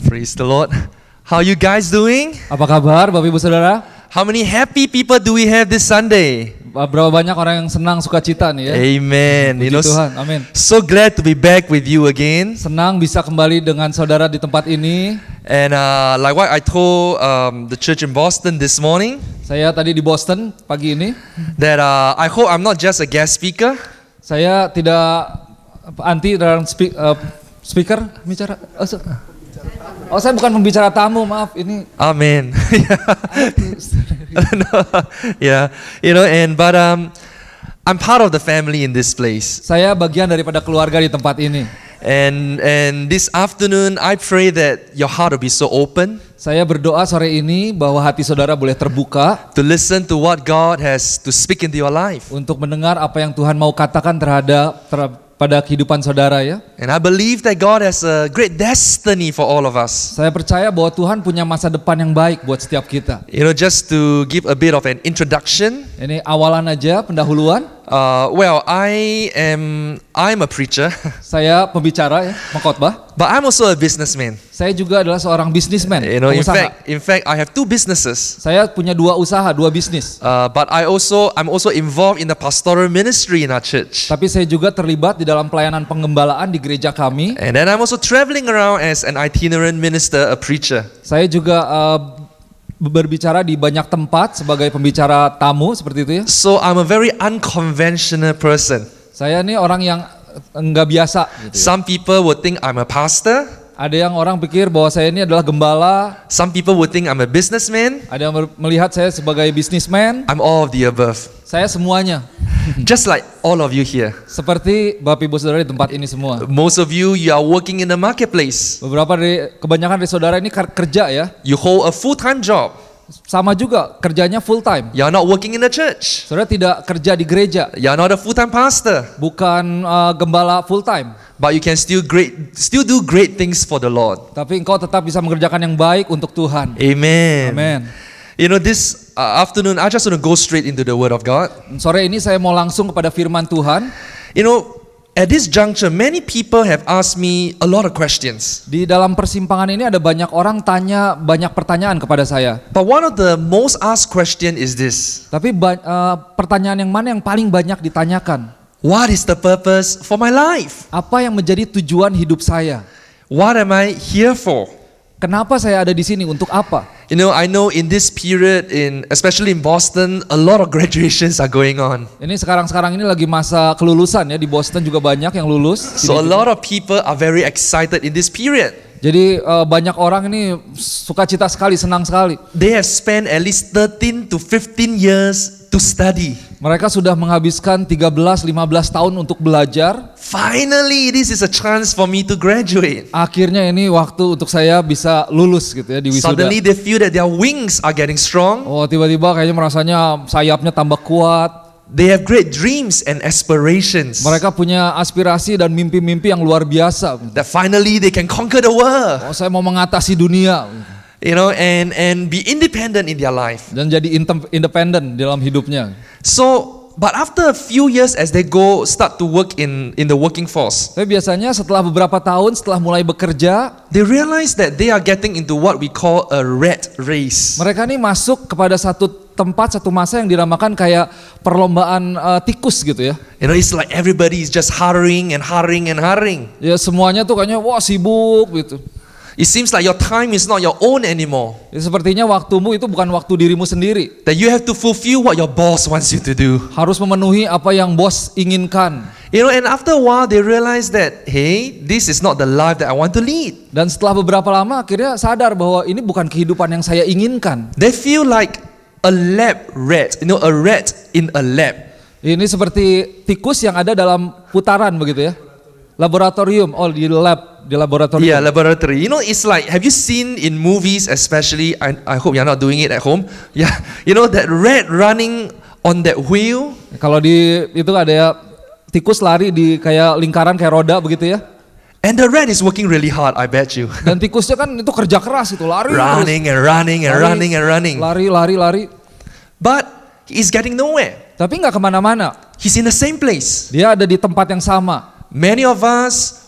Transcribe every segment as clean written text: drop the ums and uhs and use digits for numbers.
Praise the Lord. How you guys doing? Apa kabar Bapak Ibu Saudara? How many happy people do we have this Sunday? Berapa banyak orang yang senang sukacita nih ya? Amen. Puji Tuhan, amin. So glad to be back with you again. Senang bisa kembali dengan saudara di tempat ini. And like what I told the church in Boston this morning, Saya tadi di Boston pagi ini. that I hope I'm not just a guest speaker. Saya tidak anti dalam speaker bicara. Oh, saya bukan pembicara tamu, maaf. Ini Amen. Yeah, but I'm part of the family in this place. saya bagian daripada keluarga di tempat ini. And this afternoon, I pray that your heart will be so open Saya berdoa sore ini bahwa hati saudara boleh terbuka to listen to what God has to speak into your life. untuk mendengar apa yang Tuhan mau katakan pada kehidupan saudara ya. And I believe that God has a great destiny for all of us. Saya percaya bahwa Tuhan punya masa depan yang baik buat setiap kita. Just to give a bit of an introduction. Ini awalan aja, pendahuluan. I'm a preacher, Saya pembicara ya, mengkhotbah. but I'm also a businessman. Saya juga adalah seorang bisnismen, In pengusaha. fact, I have two businesses. Saya punya dua usaha, dua bisnis. But I'm also involved in the pastoral ministry in our church. Tapi saya juga terlibat di dalam pelayanan penggembalaan di gereja kami. And then I'm also traveling around as an itinerant minister, a preacher. Saya juga berbicara di banyak tempat sebagai pembicara tamu seperti itu ya. So I'm a very unconventional person. Saya ini orang yang enggak biasa gitu ya. Some people would think I'm a pastor. Ada yang orang pikir bahwa saya ini adalah gembala, Some people would think I'm a businessman. ada yang melihat saya sebagai bisnismen. I'm all of the above. Saya semuanya. Just like all of you here. Seperti Bapak Ibu Saudara di tempat ini semua. Most of you are working in the marketplace. Kebanyakan dari saudara ini kerja ya. You hold a full-time job. Sama juga kerjanya full time. You're not working in the church. Saudara tidak kerja di gereja, You're not a full-time pastor. bukan gembala full time. But you can still do great things for the Lord. Tapi engkau tetap bisa mengerjakan yang baik untuk Tuhan. Amen. Amen. This afternoon, I just want to go straight into the Word of God. Sore ini saya mau langsung kepada firman Tuhan. At this juncture, many people have asked me a lot of questions. Di dalam persimpangan ini ada banyak orang tanya banyak pertanyaan kepada saya. But one of the most asked question is this. Tapi pertanyaan yang mana yang paling banyak ditanyakan? What is the purpose for my life? Apa yang menjadi tujuan hidup saya? What am I here for? Kenapa saya ada di sini? Untuk apa? I know in this period, especially in Boston, a lot of graduations are going on. Ini sekarang ini lagi masa kelulusan ya, di Boston juga banyak yang lulus. So a lot of people are very excited in this period. Jadi banyak orang ini sukacita sekali, senang sekali. They have spent at least 13 to 15 years to study. Mereka sudah menghabiskan 13-15 tahun untuk belajar. Finally, this is a chance for me to graduate. Akhirnya ini waktu untuk saya bisa lulus gitu ya, di wisuda. Suddenly they feel that their wings are getting strong. Oh, tiba-tiba kayaknya merasanya sayapnya tambah kuat. They have great dreams and aspirations. Mereka punya aspirasi dan mimpi-mimpi yang luar biasa. That finally they can conquer the world. Oh, saya mau mengatasi dunia. And be independent in their life. Dan jadi independen dalam hidupnya. But after a few years as they start to work in the working force, Tapi biasanya setelah beberapa tahun setelah mulai bekerja, they realize that they are getting into what we call a rat race. mereka nih masuk kepada satu tempat, satu masa yang dinamakan kayak perlombaan tikus gitu ya. It's like everybody is just hurrying. Ya semuanya tuh kayaknya wah sibuk gitu. It seems like your time is not your own anymore. Ya, sepertinya waktumu itu bukan waktu dirimu sendiri. That you have to fulfill what your boss wants you to do. Harus memenuhi apa yang bos inginkan. And after a while they realize that, hey, this is not the life that I want to lead. Dan setelah beberapa lama akhirnya sadar bahwa ini bukan kehidupan yang saya inginkan. They feel like a lab rat, a rat in a lab. Ini seperti tikus yang ada dalam putaran begitu ya. Laboratorium, di laboratorium. Yeah, laboratory. It's like, have you seen in movies especially, I hope you're not doing it at home. Yeah, that rat running on that wheel. Kalau itu ada ya tikus lari di kayak lingkaran kayak roda begitu ya. And the rat is working really hard, I bet you. Dan tikusnya kan itu kerja keras itu, lari running terus. and running. Lari. But he's getting nowhere. Tapi nggak kemana-mana. He's in the same place. Dia ada di tempat yang sama. Many of us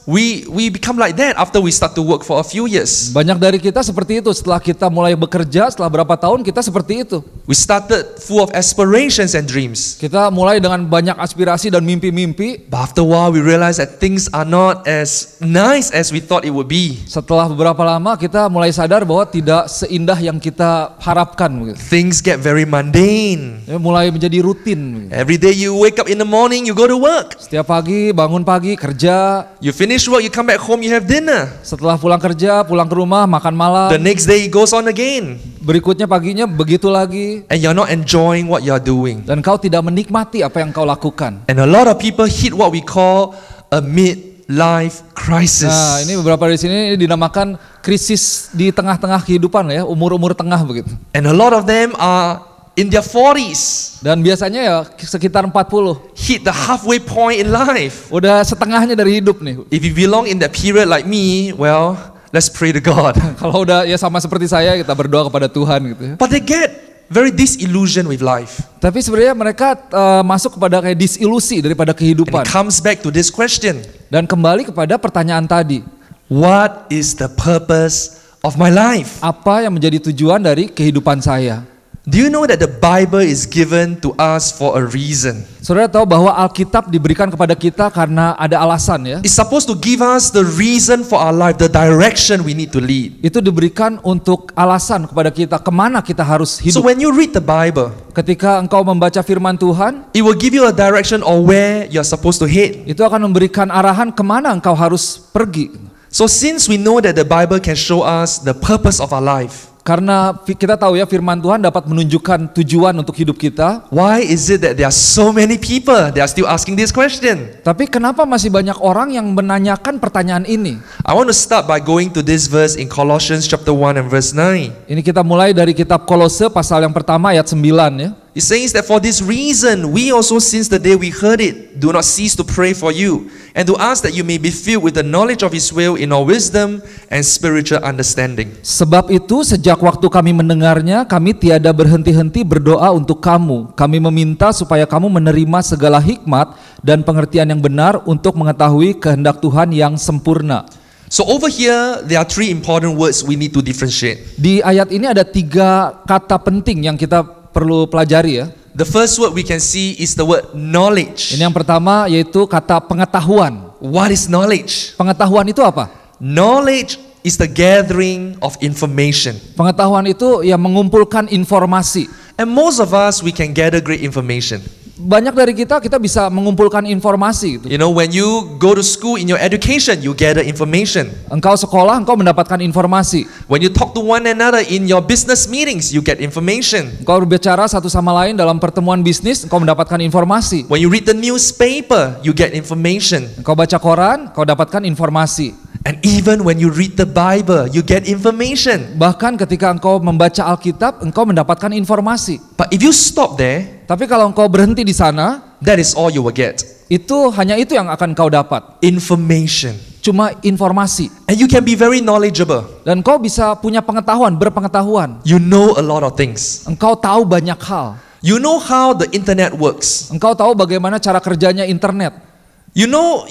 we become like that after we start to work for a few years. Banyak dari kita seperti itu. Setelah kita mulai bekerja, setelah berapa tahun kita seperti itu. We started full of aspirations and dreams. Kita mulai dengan banyak aspirasi dan mimpi-mimpi. But after a while we realize that things are not as nice as we thought it would be. Setelah beberapa lama kita mulai sadar bahwa tidak seindah yang kita harapkan. Things get very mundane. Ya, mulai menjadi rutin. Every day you wake up in the morning, you go to work. Setiap pagi bangun pagi kerja. You finish work, you come back home, you have dinner. Setelah pulang kerja, pulang ke rumah, makan malam. The next day it goes on again. Berikutnya paginya begitu lagi. And you're not enjoying what you're doing. Dan kau tidak menikmati apa yang kau lakukan. And a lot of people hit what we call a midlife crisis. Nah, ini beberapa dari sini dinamakan krisis di tengah-tengah kehidupan ya, umur-umur tengah begitu. And a lot of them are in their 40s. Dan biasanya ya sekitar 40. Hit the halfway point in life. Udah setengahnya dari hidup nih. If you belong in that period like me, well, let's pray to God. Kalau udah ya sama seperti saya, kita berdoa kepada Tuhan gitu ya. But they get very disillusioned with life. Tapi sebenarnya mereka masuk kepada kayak disilusi daripada And kehidupan. it comes back to this question. Dan kembali kepada pertanyaan tadi. What is the purpose of my life? Apa yang menjadi tujuan dari kehidupan saya? Do you know that the Bible is given to us for a reason? Saudara tahu bahwa Alkitab diberikan kepada kita karena ada alasan ya. It's supposed to give us the reason for our life, the direction we need to lead. Itu diberikan untuk alasan kepada kita kemana kita harus So hidup. when you read the Bible, Ketika engkau membaca firman Tuhan, it will give you a direction of where you're supposed to head. itu akan memberikan arahan kemana engkau harus pergi. So since we know that the Bible can show us the purpose of our life, Karena kita tahu ya firman Tuhan dapat menunjukkan tujuan untuk hidup kita. why is it that there are so many people that are still asking this question? Tapi kenapa masih banyak orang yang menanyakan pertanyaan ini? I want to start by going to this verse in Colossians chapter 1 and verse 9. Ini kita mulai dari kitab Kolose pasal yang pertama ayat 9 ya. It says that for this reason, we also since the day we heard it, do not cease to pray for you, and to ask that you may be filled with the knowledge of His will in all wisdom and spiritual understanding. Sebab itu sejak waktu kami mendengarnya, kami tiada berhenti-henti berdoa untuk kamu. Kami meminta supaya kamu menerima segala hikmat dan pengertian yang benar untuk mengetahui kehendak Tuhan yang sempurna. So over here, there are three important words we need to differentiate. Di ayat ini ada 3 kata penting yang kita perlu pelajari ya. The first word we can see is the word knowledge. Ini yang pertama yaitu kata pengetahuan. What is knowledge? Pengetahuan itu apa? Knowledge is the gathering of information. Pengetahuan itu ya mengumpulkan informasi. And most of us, we can gather great information. Banyak dari kita bisa mengumpulkan informasi gitu. You know, when you go to school in your education, you gather information. Engkau sekolah, engkau mendapatkan informasi. When you talk to one another in your business meetings, you get information. Engkau berbicara satu sama lain dalam pertemuan bisnis, engkau mendapatkan informasi. When you read the newspaper, you get information. Engkau baca koran, engkau dapatkan informasi. And even when you read the Bible, you get information. Bahkan ketika engkau membaca Alkitab, engkau mendapatkan informasi. But if you stop there, Tapi kalau engkau berhenti di sana, that is all you will get. hanya itu yang akan kau dapat. Information. Cuma informasi. And you can be very knowledgeable. Dan kau bisa punya pengetahuan, berpengetahuan. You know a lot of things. Engkau tahu banyak hal. You know how the internet works. Engkau tahu bagaimana cara kerjanya internet. You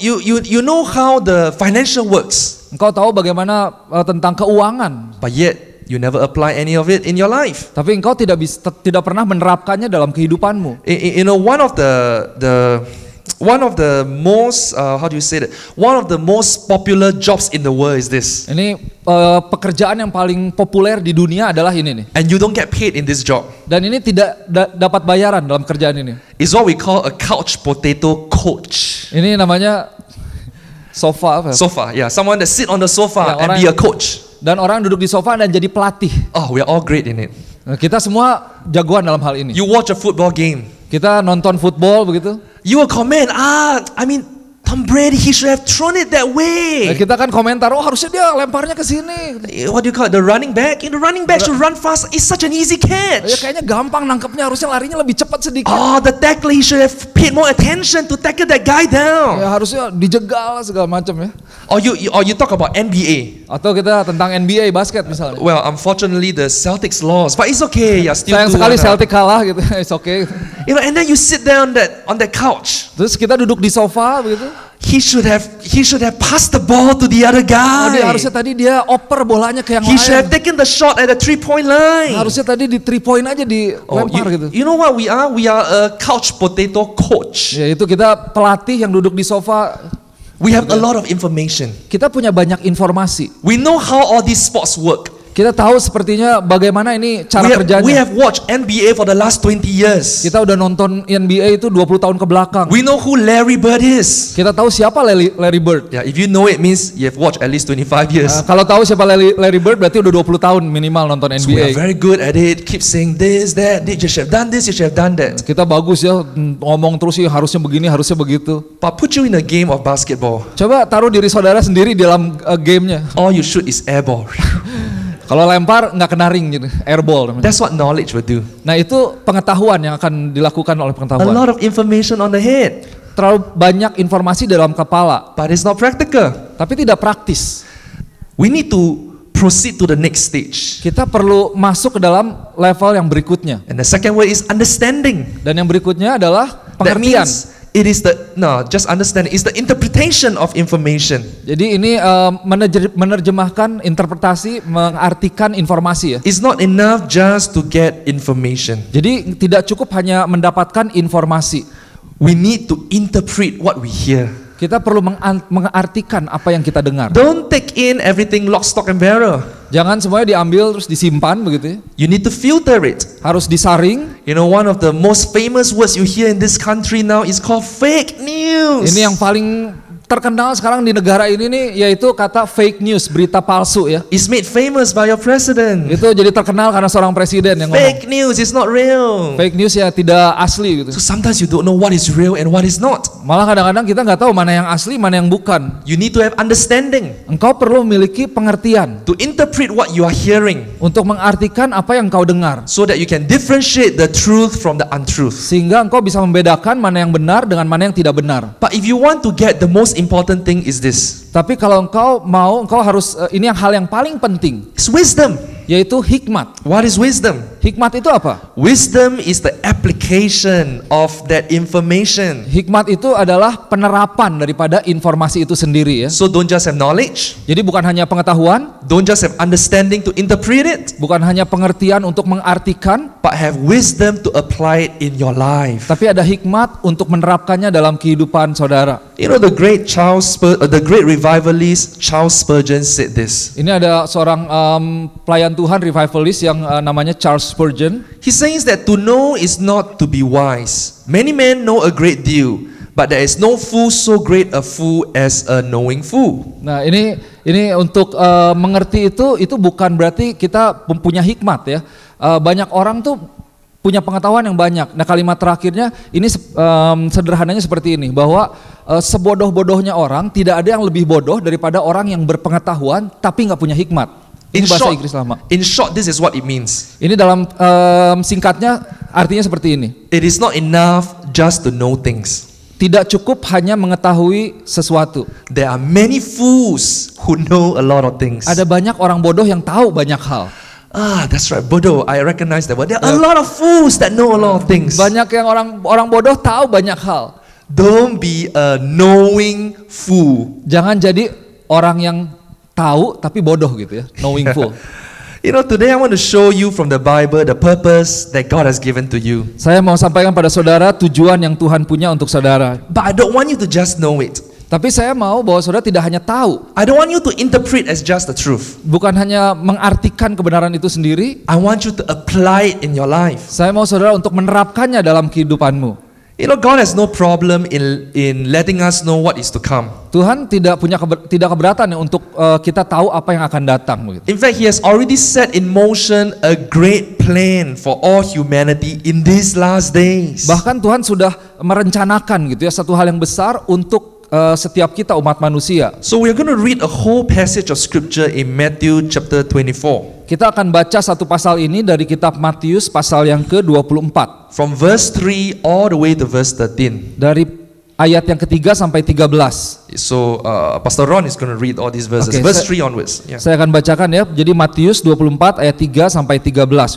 know how the financial works. Engkau tahu bagaimana tentang keuangan. But yet you never apply any of it in your life. Tapi engkau tidak pernah menerapkannya dalam kehidupanmu. You know, one of the most one of the most popular jobs in the world is this. Ini pekerjaan yang paling populer di dunia adalah ini nih. And you don't get paid in this job. Dan ini tidak dapat bayaran dalam kerjaan ini. It's what we call a couch potato coach. Ini namanya sofa apa? Sofa, yeah, someone that sit on the sofa Ya, and orang be a coach. Dan orang duduk di sofa dan jadi pelatih. Oh, we are all great in it. Nah, kita semua jagoan dalam hal ini. You watch a football game. Kita nonton football begitu. You will comment, Tom Brady, he should have thrown it that Nah, way. kita kan komentar, oh harusnya dia lemparnya ke sini. What do you call it? The running back? The running back should run fast. It's such an easy Ya catch. kayaknya gampang nangkepnya, harusnya larinya lebih cepat sedikit. Oh, the tackler, he should have paid more attention to tackle that guy down. Ya harusnya dijegal segala macam ya. Or you talk about NBA. Atau kita tentang NBA basket misalnya. Well, unfortunately, the Celtics lost, but it's okay. You're still Sayang 2-1 sekali up. Celtic kalah gitu. It's okay. You know, and then you sit there on that couch. Terus kita duduk di sofa begitu. he should have passed the ball to the other Oh, dia guy. harusnya tadi dia oper bolanya ke yang He should have lain. taken the shot at the 3-point line. Harusnya tadi di 3 point aja Oh, dilempar gitu. you know what we are? We are a couch potato coach. Ya itu kita pelatih yang duduk di sofa. We have a lot of information. Kita punya banyak informasi. We know how all these sports work. Kita tahu sepertinya bagaimana ini cara We kerjanya. have watched NBA for the last 20 years. Kita udah nonton NBA itu 20 tahun ke belakang. We know who Larry Bird is. Kita tahu siapa Larry Bird. Yeah, if you know it means you have watched at least 25 years. Kalau tahu siapa Larry Bird berarti udah 20 tahun minimal nonton So we are NBA. very good at it. Keep saying this, that. You should have done this. You should have done that. Kita bagus ya ngomong terus sih harusnya begini, harusnya begitu. But put you in a game of basketball. Coba taruh diri saudara sendiri dalam gamenya. All you shoot is air ball. Kalau lempar nggak kena ring gitu, airball. That's what knowledge will do. Nah itu pengetahuan yang akan dilakukan oleh A pengetahuan. lot of information on the head, Terlalu banyak informasi dalam kepala, but it's not practical. tapi tidak praktis. We need to proceed to the next stage. Kita perlu masuk ke dalam level yang berikutnya. And the second word is understanding. Dan yang berikutnya adalah That pengertian. means it is just understanding. It's the interpretation of information. Jadi ini menerjemahkan interpretasi, mengartikan informasi ya. It's not enough just to get information. Jadi tidak cukup hanya mendapatkan informasi. We need to interpret what we hear. Kita perlu mengartikan apa yang kita dengar. Don't take in everything lock, stock, and barrel. Jangan semuanya diambil terus disimpan begitu ya. You need to filter it. Harus disaring. You know, one of the most famous words you hear in this country now is called fake news. Ini yang paling terkenal sekarang di negara ini nih yaitu kata fake news, berita palsu ya. It's made famous by your president. Itu jadi terkenal karena seorang presiden yang ngomong. Fake news is not real. Fake news ya tidak asli gitu. So sometimes you don't know what is real and what is not. Malah kadang-kadang kita nggak tahu mana yang asli, mana yang bukan. You need to have understanding Engkau perlu memiliki pengertian to interpret what you are hearing untuk mengartikan apa yang kau dengar. so that you can differentiate the truth from the untruth. Sehingga engkau bisa membedakan mana yang benar dengan mana yang tidak benar. But if you want to get the most important thing is this. Tapi kalau engkau harus, ini yang hal yang paling penting, It's wisdom. yaitu hikmat. What is wisdom? Hikmat itu apa? Wisdom is the application of that information. Hikmat itu adalah penerapan daripada informasi itu sendiri ya. So don't just have knowledge, Jadi bukan hanya pengetahuan, don't just have understanding to interpret it, bukan hanya pengertian untuk mengartikan, but have wisdom to apply it in your life. tapi ada hikmat untuk menerapkannya dalam kehidupan saudara. You know, the great revivalist Charles Spurgeon said this. Ini ada seorang pelayan Tuhan revivalist yang namanya Charles Spurgeon. He says that to know is not to be wise. Many men know a great deal, but there is no fool so great a fool as a knowing fool. Nah ini untuk mengerti itu bukan berarti kita mempunyai hikmat ya. Banyak orang tuh punya pengetahuan yang banyak. Nah kalimat terakhirnya ini sederhananya seperti ini, bahwa sebodoh-bodohnya orang tidak ada yang lebih bodoh daripada orang yang berpengetahuan tapi nggak punya hikmat. Ini bahasa Inggris lama. In short, this is what it means. Ini dalam singkatnya artinya seperti ini. It is not enough just to know things. Tidak cukup hanya mengetahui sesuatu. There are many fools who know a lot of things. Ada banyak orang bodoh yang tahu banyak hal. That's right, bodoh. I recognize that word. There are a lot of fools that know a lot of things. Banyak yang orang bodoh tahu banyak hal. Don't be a knowing fool. Jangan jadi orang yang tahu tapi bodoh gitu ya, knowing fool. You know, today I want to show you from the Bible the purpose that God has given to you. Saya mau sampaikan pada saudara tujuan yang Tuhan punya untuk saudara. But I don't want you to just know it. Tapi saya mau bahwa saudara tidak hanya tahu, I don't want you to interpret as just the truth. bukan hanya mengartikan kebenaran itu sendiri. I want you to apply it in your life. Saya mau saudara untuk menerapkannya dalam kehidupanmu. You know, God has no problem in letting us know what is to come. Tuhan tidak keberatan ya untuk kita tahu apa yang akan datang begitu. In fact, He has already set in motion a great plan for all humanity in these last days. Bahkan Tuhan sudah merencanakan gitu ya satu hal yang besar untuk setiap kita umat manusia. So we are going to read a whole passage of scripture in Matthew chapter 24. Kita akan baca satu pasal ini dari kitab Matius pasal yang ke-24. From verse 3 all the way to verse 13. Dari ayat yang ketiga sampai 13. So Pastor Ron is going to read all these verses. Okay, verse 3 onwards. Yeah. Saya akan bacakan ya. Jadi Matius 24 ayat 3 sampai 13.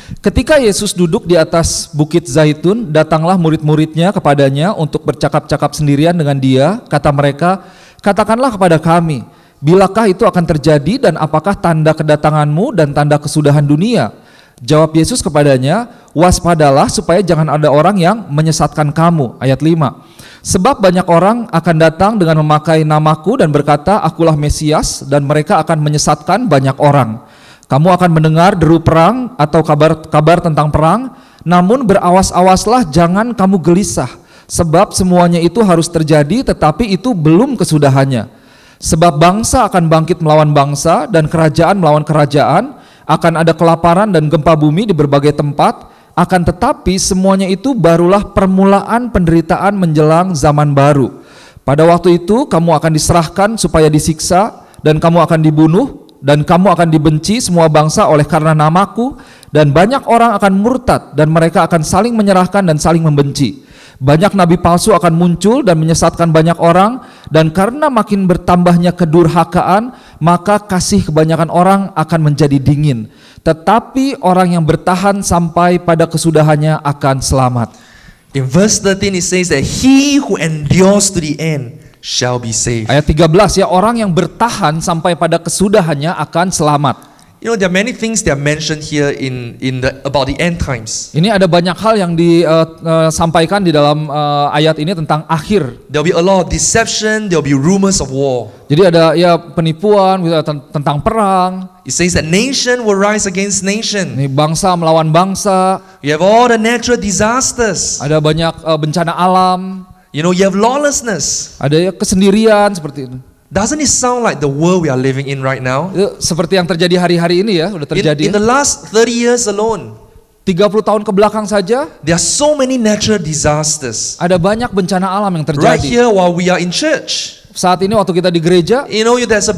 Ketika Yesus duduk di atas bukit Zaitun, datanglah murid-muridnya kepadanya untuk bercakap-cakap sendirian dengan dia. Kata mereka, katakanlah kepada kami, bilakah itu akan terjadi dan apakah tanda kedatanganmu dan tanda kesudahan dunia? Jawab Yesus kepadanya, waspadalah supaya jangan ada orang yang menyesatkan kamu. Ayat 5. Sebab banyak orang akan datang dengan memakai namaku dan berkata, akulah Mesias, dan mereka akan menyesatkan banyak orang. Kamu akan mendengar deru perang atau kabar tentang perang, namun berawas-awaslah jangan kamu gelisah, sebab semuanya itu harus terjadi tetapi itu belum kesudahannya. Sebab bangsa akan bangkit melawan bangsa dan kerajaan melawan kerajaan, akan ada kelaparan dan gempa bumi di berbagai tempat, akan tetapi semuanya itu barulah permulaan penderitaan menjelang zaman baru. Pada waktu itu kamu akan diserahkan supaya disiksa dan kamu akan dibunuh, dan kamu akan dibenci semua bangsa oleh karena namaku, dan banyak orang akan murtad dan mereka akan saling menyerahkan dan saling membenci. Banyak nabi palsu akan muncul dan menyesatkan banyak orang, dan karena makin bertambahnya kedurhakaan, maka kasih kebanyakan orang akan menjadi dingin. Tetapi orang yang bertahan sampai pada kesudahannya akan selamat. In verse 13 it says that he who endures to the end shall be saved. Ayat 13 ya, orang yang bertahan sampai pada kesudahannya akan selamat. You know, there are many things that are mentioned here about the end times. Ini ada banyak hal yang disampaikan di dalam ayat ini tentang akhir. There will be a lot of deception, there will be rumors of war. Jadi ada ya penipuan tentang perang. It says that nation will rise against nation. Ini bangsa melawan bangsa. You have all the natural disasters. Ada banyak bencana alam. You know, you have lawlessness. Ada ya kesendirian seperti itu. Doesn't it sound like the world we are living in right now? Itu seperti yang terjadi hari-hari ini ya, udah terjadi. In the last 30 years alone, 30 tahun ke belakang saja, there are so many natural disasters. ada banyak bencana alam yang Right terjadi. here while we are in church. Saat ini waktu kita di gereja, You know, there's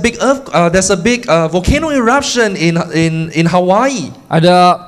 a big volcano eruption in Hawaii. ada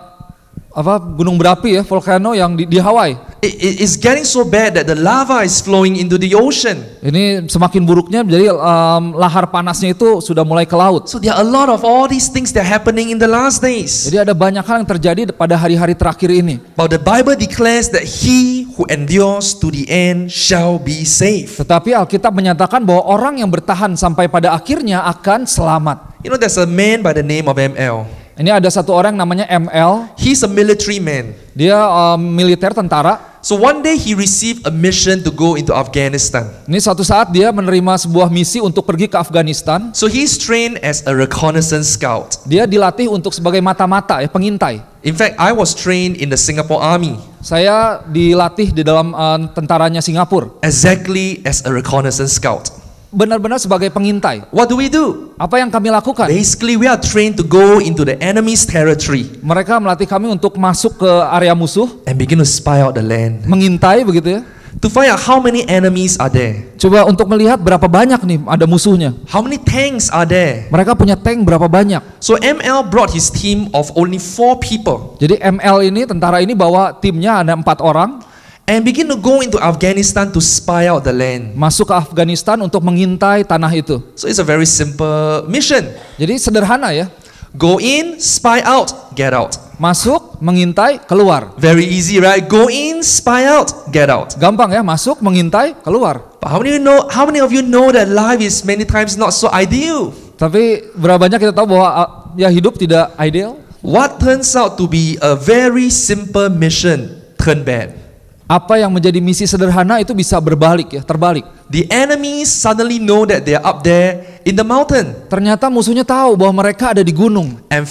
gunung berapi ya, volcano yang di Hawaii. It's getting so bad that the lava is flowing into the ocean. Ini semakin buruknya, jadi lahar panasnya itu sudah mulai ke laut. So there are a lot of all these things that are happening in the last days. Jadi ada banyak hal yang terjadi pada hari-hari terakhir ini. But the Bible declares that he who endures to the end shall be saved. Tetapi Alkitab menyatakan bahwa orang yang bertahan sampai pada akhirnya akan selamat. You know, there's a man by the name of ML. Ini ada satu orang namanya ML. He's a military man. Dia militer tentara. So one day he received a mission to go into Afghanistan. Ini suatu saat dia menerima sebuah misi untuk pergi ke Afghanistan. So he's trained as a reconnaissance scout. Dia dilatih untuk sebagai mata-mata ya, pengintai. In fact, I was trained in the Singapore Army Saya dilatih di dalam tentaranya Singapura. exactly as a reconnaissance scout. Benar-benar sebagai pengintai. What do we do? Apa yang kami lakukan? Basically, we are trained to go into the enemy's territory Mereka melatih kami untuk masuk ke area musuh, and begin to spy out the land. mengintai begitu ya. To find out how many enemies are there. Coba untuk melihat berapa banyak nih ada musuhnya. How many tanks are there? Mereka punya tank berapa banyak. So ML brought his team of only 4 people Jadi ML ini, tentara ini bawa timnya ada 4 orang. and begin to go into Afghanistan to spy out the land. Masuk ke Afghanistan untuk mengintai tanah itu. So it's a very simple mission. Jadi sederhana ya. Go in, spy out, get out. Masuk, mengintai, keluar. Very easy, right? Go in, spy out, get out. Gampang ya, masuk, mengintai, keluar. But how many of you know that life is many times not so ideal? Tapi berapa banyak kita tahu bahwa ya hidup tidak ideal? What turns out to be a very simple mission turn bad. Apa yang menjadi misi sederhana itu bisa berbalik ya, terbalik. The enemies suddenly know that they are up there in the mountain. Ternyata musuhnya tahu bahwa mereka ada di gunung. And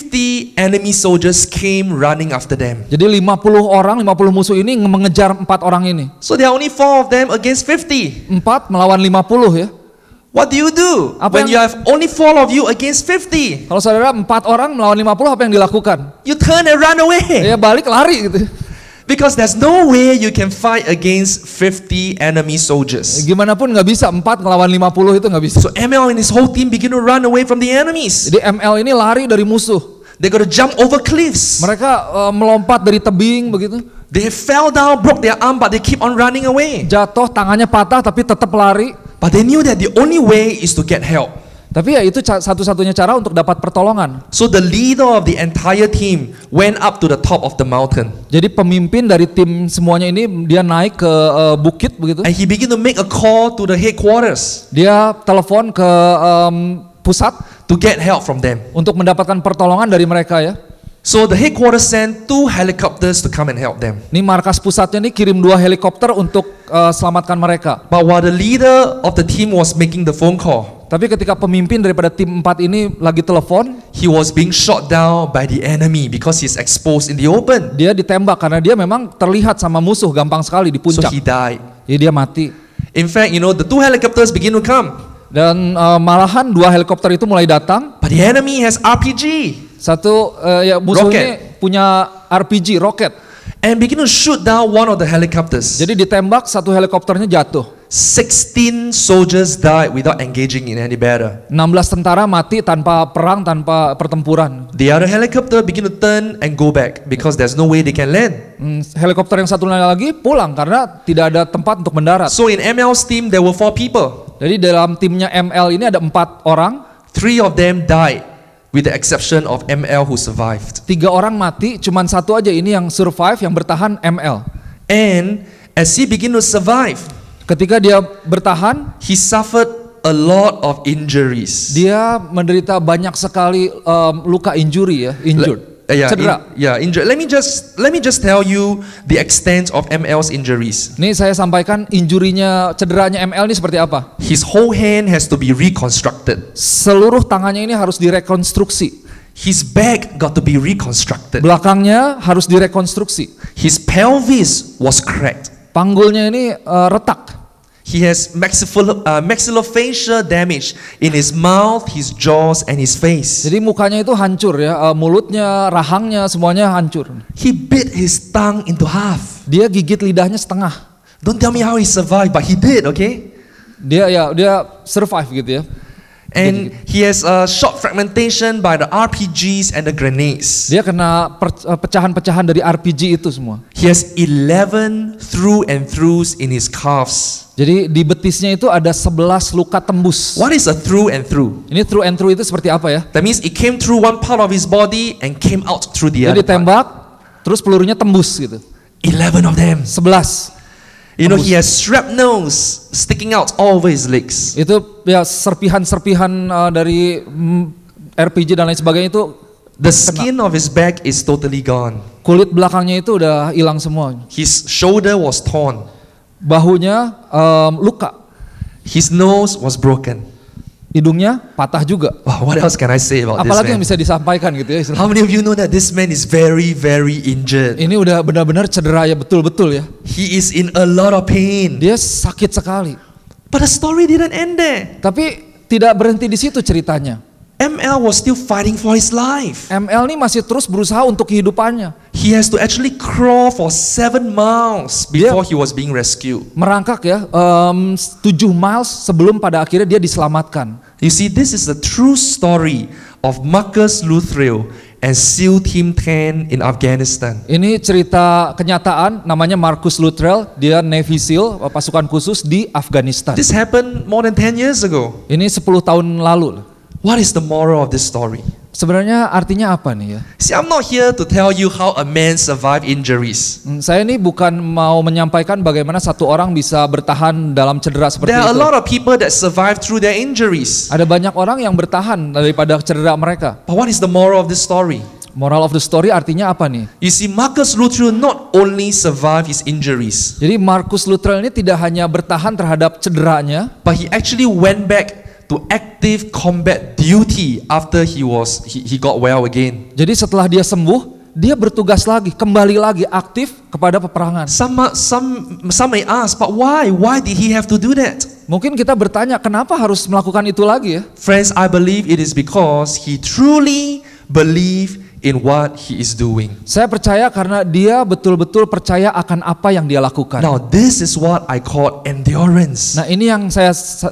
50 enemy soldiers came running after them. Jadi 50 orang, 50 musuh ini mengejar 4 orang ini. So there are only 4 of them against 50. 4 melawan 50 ya. What do you do Apa when you have only 4 of you against 50? Kalau saudara 4 orang melawan 50, apa yang dilakukan? You turn and run away. Ya balik lari gitu. Because there's no way you can fight against 50 enemy soldiers. Gimana pun nggak bisa, 4 melawan 50 itu nggak bisa. So ML and his whole team begin to run away from the enemies. Jadi ML ini lari dari musuh. They got to jump over cliffs. Mereka melompat dari tebing begitu. They fell down, broke their arm, but they keep on running away. Jatuh, tangannya patah tapi tetap lari. But they knew that the only way is to get help. Tapi ya itu satu-satunya cara untuk dapat pertolongan. So the leader of the entire team went up to the top of the mountain. Jadi pemimpin dari tim semuanya ini dia naik ke bukit begitu. And he began to make a call to the headquarters Dia telepon ke pusat to get help from them. untuk mendapatkan pertolongan dari mereka ya. So the headquarters sent 2 helicopters to come and help them. Ini markas pusatnya nih kirim 2 helikopter untuk selamatkan mereka. But while the leader of the team was making the phone call, Tapi ketika pemimpin daripada tim 4 ini lagi telepon, he was being shot down by the enemy because he's exposed in the open. dia ditembak karena dia memang terlihat sama musuh gampang sekali di So puncak. he died. Jadi dia mati. In fact, the 2 helicopters begin to come, Dan malahan 2 helikopter itu mulai datang. but the enemy has RPG Satu ya musuh ini punya RPG roket. and begin to shoot down one of the helicopters. Jadi ditembak, satu helikopternya jatuh. 16 soldiers died without engaging in any battle. 16 tentara mati tanpa perang, tanpa pertempuran. The other helicopter begin to turn and go back because there's no way they can land. Helikopter yang satu lagi pulang karena tidak ada tempat untuk mendarat. So in ML's team, there were 4 people. Jadi dalam timnya ML ini ada 4 orang. 3 of them died, with the exception of ML who survived. 3 orang mati, cuman satu aja ini yang survive, yang bertahan ML. And as he began to survive, Ketika dia bertahan, he suffered a lot of injuries. dia menderita banyak sekali luka injury ya, injured. Cedera. Injured. Let me just tell you the extent of ML's injuries. Nih saya sampaikan injurinya, cederanya ML ini seperti apa. His whole hand has to be reconstructed. Seluruh tangannya ini harus direkonstruksi. His back got to be reconstructed. Belakangnya harus direkonstruksi. His pelvis was cracked. Panggulnya ini retak. He has maxillofacial damage in his mouth, his jaws, and his face. Jadi mukanya itu hancur ya, mulutnya, rahangnya semuanya hancur. He bit his tongue into half. Dia gigit lidahnya setengah. Don't tell me how he survived, but he did, okay? Dia survive gitu ya. And he has shot fragmentation by the RPGs and the grenades. Dia kena pecahan-pecahan dari RPG itu semua. He has 11 through and throughs in his calves. Jadi di betisnya itu ada 11 luka tembus. What is a through and through? Ini through and through itu seperti apa ya? That means it came through one part of his body and came out through the Jadi other part. tembak, terus pelurunya tembus gitu. 11 of them. 11. He has shrapnels sticking out all over his legs. Itu ya serpihan-serpihan dari RPG dan lain sebagainya itu. The skin of his back is totally gone. Kulit belakangnya itu udah hilang semua. His shoulder was torn. Bahunya luka. His nose was broken. Hidungnya patah juga. Wow, what else can I say about Apalagi this yang man? bisa disampaikan gitu ya. How many of you know that this man is very, very injured? Ini udah benar-benar cedera ya, betul-betul ya. He is in a lot of pain. Dia sakit sekali. But the story didn't end there. Tapi tidak berhenti di situ ceritanya. ML was still fighting for his life. ML ini masih terus berusaha untuk kehidupannya. He has to actually crawl for 7 miles before he was being rescued. Merangkak ya, 7 miles sebelum pada akhirnya dia diselamatkan. You see, this is the true story of Marcus Luttrell and SEAL Team 10 in Afghanistan. Ini cerita kenyataan, namanya Marcus Luttrell, dia Navy SEAL, pasukan khusus di Afghanistan. This happened more than 10 years ago. Ini 10 tahun lalu. What is the moral of this story? Sebenarnya artinya apa nih ya? See, I'm not here to tell you how a man survived injuries. Saya ini bukan mau menyampaikan bagaimana satu orang bisa bertahan dalam cedera seperti There are a itu. lot of people that survive through their injuries. Ada banyak orang yang bertahan daripada cedera mereka. But what is the moral of this story? Moral of the story artinya apa nih? You see, Marcus Luttrell not only survived his injuries, Jadi Marcus Luttrell ini tidak hanya bertahan terhadap cederanya, but he actually went back to active combat duty after he got well again. jadi setelah dia sembuh, dia bertugas lagi, kembali lagi aktif kepada peperangan. Some may ask, but why? Why did he have to do that? Mungkin kita bertanya, kenapa harus melakukan itu lagi ya? Friends, I believe it is because he truly believed in what he is doing. Saya percaya karena dia betul-betul percaya akan apa yang dia lakukan. Now, this is what I call endurance. Nah, ini yang saya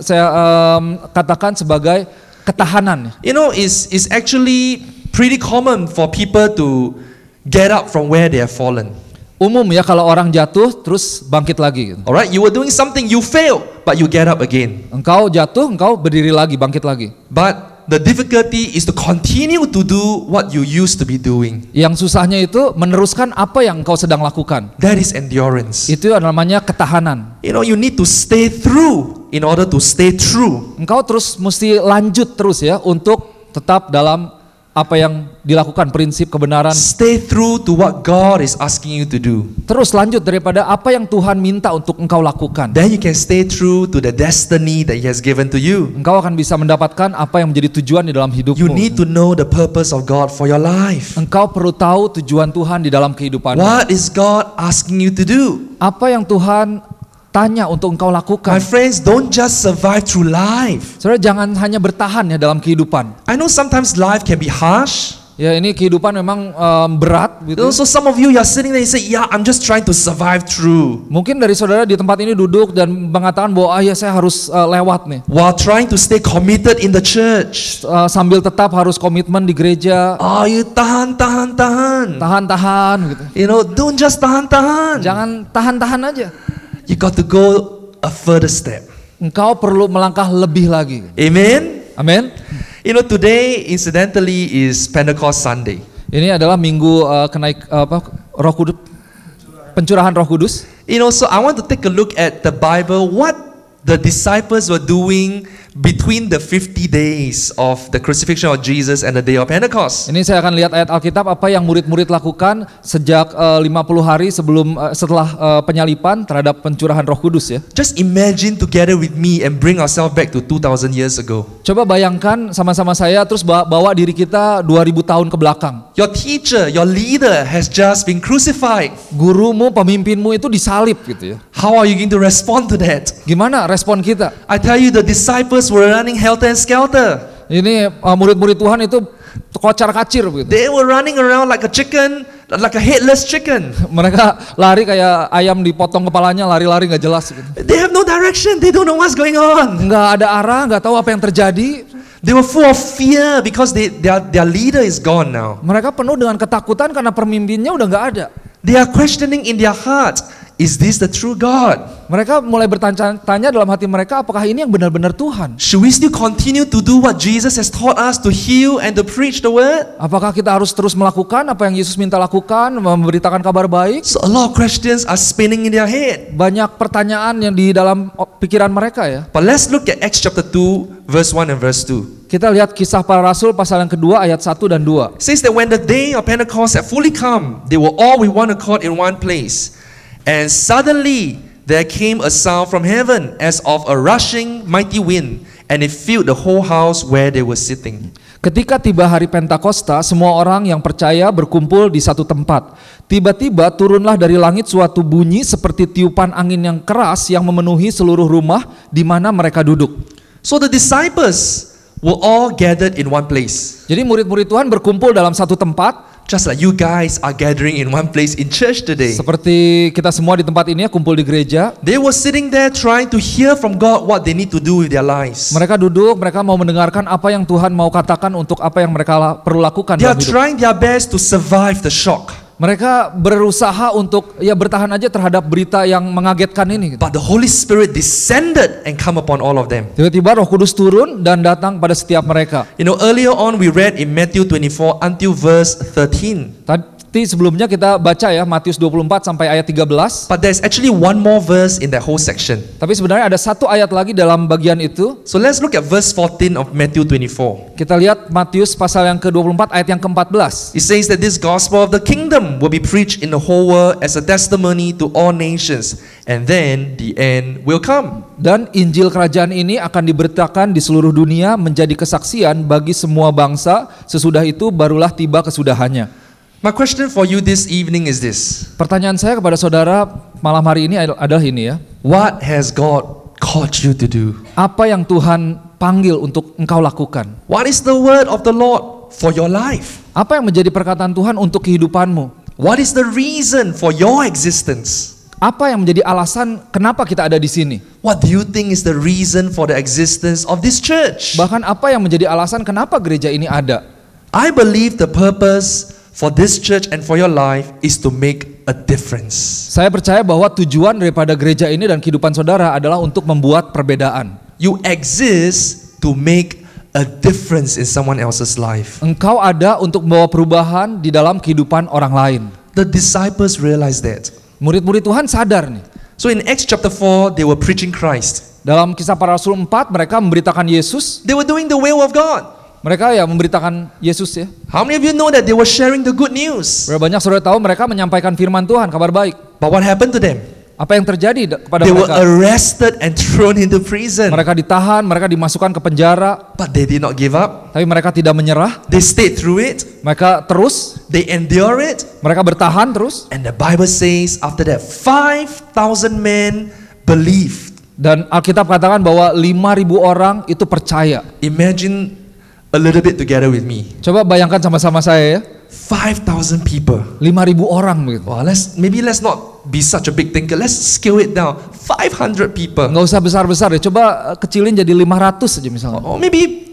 katakan sebagai ketahanan. It's actually pretty common for people to get up from where they have fallen. Umum ya kalau orang jatuh terus bangkit lagi gitu. Alright, you were doing something, you failed, but you get up again. Engkau jatuh, engkau berdiri lagi, bangkit lagi. But the difficulty is to continue to do what you used to be doing. Yang susahnya itu meneruskan apa yang engkau sedang lakukan. That is endurance. Itu namanya ketahanan. You know, you need to stay through in order to stay true. Engkau terus mesti lanjut terus ya untuk tetap dalam apa yang dilakukan, prinsip kebenaran. Stay true to what God is asking you to do. Terus lanjut daripada apa yang Tuhan minta untuk engkau lakukan. Then you can stay true to the destiny that He has given to you. Engkau akan bisa mendapatkan apa yang menjadi tujuan di dalam hidupmu. You need to know the purpose of God for your life. Engkau perlu tahu tujuan Tuhan di dalam kehidupanmu. What is God asking you to do? Apa yang Tuhan tanya untuk engkau lakukan. My friends, don't just survive through life. Saudara, jangan hanya bertahan ya dalam kehidupan. I know sometimes life can be harsh. Ya, ini kehidupan memang berat gitu. So some of you are sitting there and you say, yeah, I'm just trying to survive through. Mungkin dari saudara di tempat ini duduk dan mengatakan bahwa ya saya harus lewat nih. While trying to stay committed in the church. Sambil tetap harus komitmen di gereja. Oh, you tahan. Tahan gitu. You know, don't just tahan. Jangan tahan aja. You got to go a further step. Engkau perlu melangkah lebih lagi. Amen. Amin. You know, today incidentally is Pentecost Sunday. Ini adalah minggu Roh Kudus, pencurahan Roh Kudus. You know, so I want to take a look at the Bible, what the disciples were doing between the 50 days of the crucifixion of Jesus and the day of Pentecost. Ini saya akan lihat ayat Alkitab apa yang murid-murid lakukan sejak 50 hari setelah penyalipan terhadap pencurahan Roh Kudus ya. Just imagine together with me and bring ourselves back to 2000 years ago. Coba bayangkan sama-sama saya terus bawa diri kita 2000 tahun ke belakang. Your teacher, your leader has just been crucified. Gurumu, pemimpinmu itu disalib gitu ya. How are you going to respond to that? Gimana respon kita? I tell you, the disciples were running helter and skelter. Ini murid-murid Tuhan itu kocar-kacir begitu. They were running around like a chicken, like a headless chicken. Mereka lari kayak ayam dipotong kepalanya, lari-lari nggak jelas gitu. They have no direction. They don't know what's going on. Nggak ada arah, nggak tahu apa yang terjadi. They were full of fear because their leader is gone now. Mereka penuh dengan ketakutan karena pemimpinnya udah nggak ada. They are questioning in their heart, is this the true God? Mereka mulai bertanya dalam hati mereka, apakah ini yang benar-benar Tuhan? Should we still continue to do what Jesus has taught us to heal and to preach the word? Apakah kita harus terus melakukan apa yang Yesus minta lakukan, memberitakan kabar baik? So a lot of questions are spinning in their head. Banyak pertanyaan yang di dalam pikiran mereka ya. But let's look at Acts chapter 2, verse 1 and verse 2. Kita lihat Kisah Para Rasul pasal yang kedua ayat 1 dan 2. It says that when the day of Pentecost had fully come, they were all with one accord in one place. And suddenly there came a sound from heaven as of a rushing mighty wind, and it filled the whole house where they were sitting. Ketika tiba hari Pentakosta, semua orang yang percaya berkumpul di satu tempat. Tiba-tiba turunlah dari langit suatu bunyi seperti tiupan angin yang keras yang memenuhi seluruh rumah di mana mereka duduk. So the disciples were all gathered in one place. Jadi murid-murid Tuhan berkumpul dalam satu tempat. Just like you guys are gathering in one place in church today. Seperti kita semua di tempat ini ya, kumpul di gereja. They were sitting there trying to hear from God what they need to do with their lives. Mereka duduk, mereka mau mendengarkan apa yang Tuhan mau katakan untuk apa yang mereka perlu lakukan They are dalam hidup. trying their best to survive the shock. Mereka berusaha untuk ya bertahan aja terhadap berita yang mengagetkan ini. But the Holy Spirit descended and come upon all of them. Tiba-tiba Roh Kudus turun dan datang pada setiap mereka. You know, earlier on we read in Matthew 24 until verse 13. Tadi sebelumnya kita baca ya Matius 24 sampai ayat 13. But there's actually one more verse in that whole section. Tapi sebenarnya ada satu ayat lagi dalam bagian itu. So let's look at verse 14 of Matthew 24. Kita lihat Matius pasal yang ke-24 ayat yang ke-14. It says that this gospel of the kingdom will be preached in the whole world as a testimony to all nations, and then the end will come. Dan Injil kerajaan ini akan diberitakan di seluruh dunia menjadi kesaksian bagi semua bangsa, sesudah itu barulah tiba kesudahannya. My question for you this evening is this. Pertanyaan saya kepada saudara malam hari ini adalah ini ya. What has God called you to do? Apa yang Tuhan panggil untuk engkau lakukan? What is the word of the Lord for your life? Apa yang menjadi perkataan Tuhan untuk kehidupanmu? What is the reason for your existence? Apa yang menjadi alasan kenapa kita ada di sini? What do you think is the reason for the existence of this church? Bahkan apa yang menjadi alasan kenapa gereja ini ada? I believe the purpose for this church and for your life is to make a difference. Saya percaya bahwa tujuan daripada gereja ini dan kehidupan saudara adalah untuk membuat perbedaan. You exist to make a difference in someone else's life. Engkau ada untuk membawa perubahan di dalam kehidupan orang lain. The disciples realized that. Murid-murid Tuhan sadar nih. So in Acts chapter 4, they were preaching Christ. Dalam Kisah Para Rasul 4 mereka memberitakan Yesus. They were doing the will of God. Mereka ya memberitakan Yesus ya. How many of you know that they were sharing the good news? Berapa banyak saudara tahu mereka menyampaikan firman Tuhan, kabar baik. But what happened to them? Apa yang terjadi kepada They were mereka? arrested and thrown into prison. Mereka ditahan, mereka dimasukkan ke penjara, But they did not give up. tapi mereka tidak menyerah. They stayed through it. Mereka terus, They endure it. mereka bertahan terus. And the Bible says after that 5,000 men believed. Dan Alkitab katakan bahwa 5.000 orang itu percaya. Imagine a little bit together with me. Coba bayangkan sama-sama saya ya. 5,000 people. 5.000 orang begitu. Well, let's not be such a big thinker. Let's scale it down. 500 people. Nggak usah besar-besar ya. Coba kecilin jadi 500 aja misalnya. Or maybe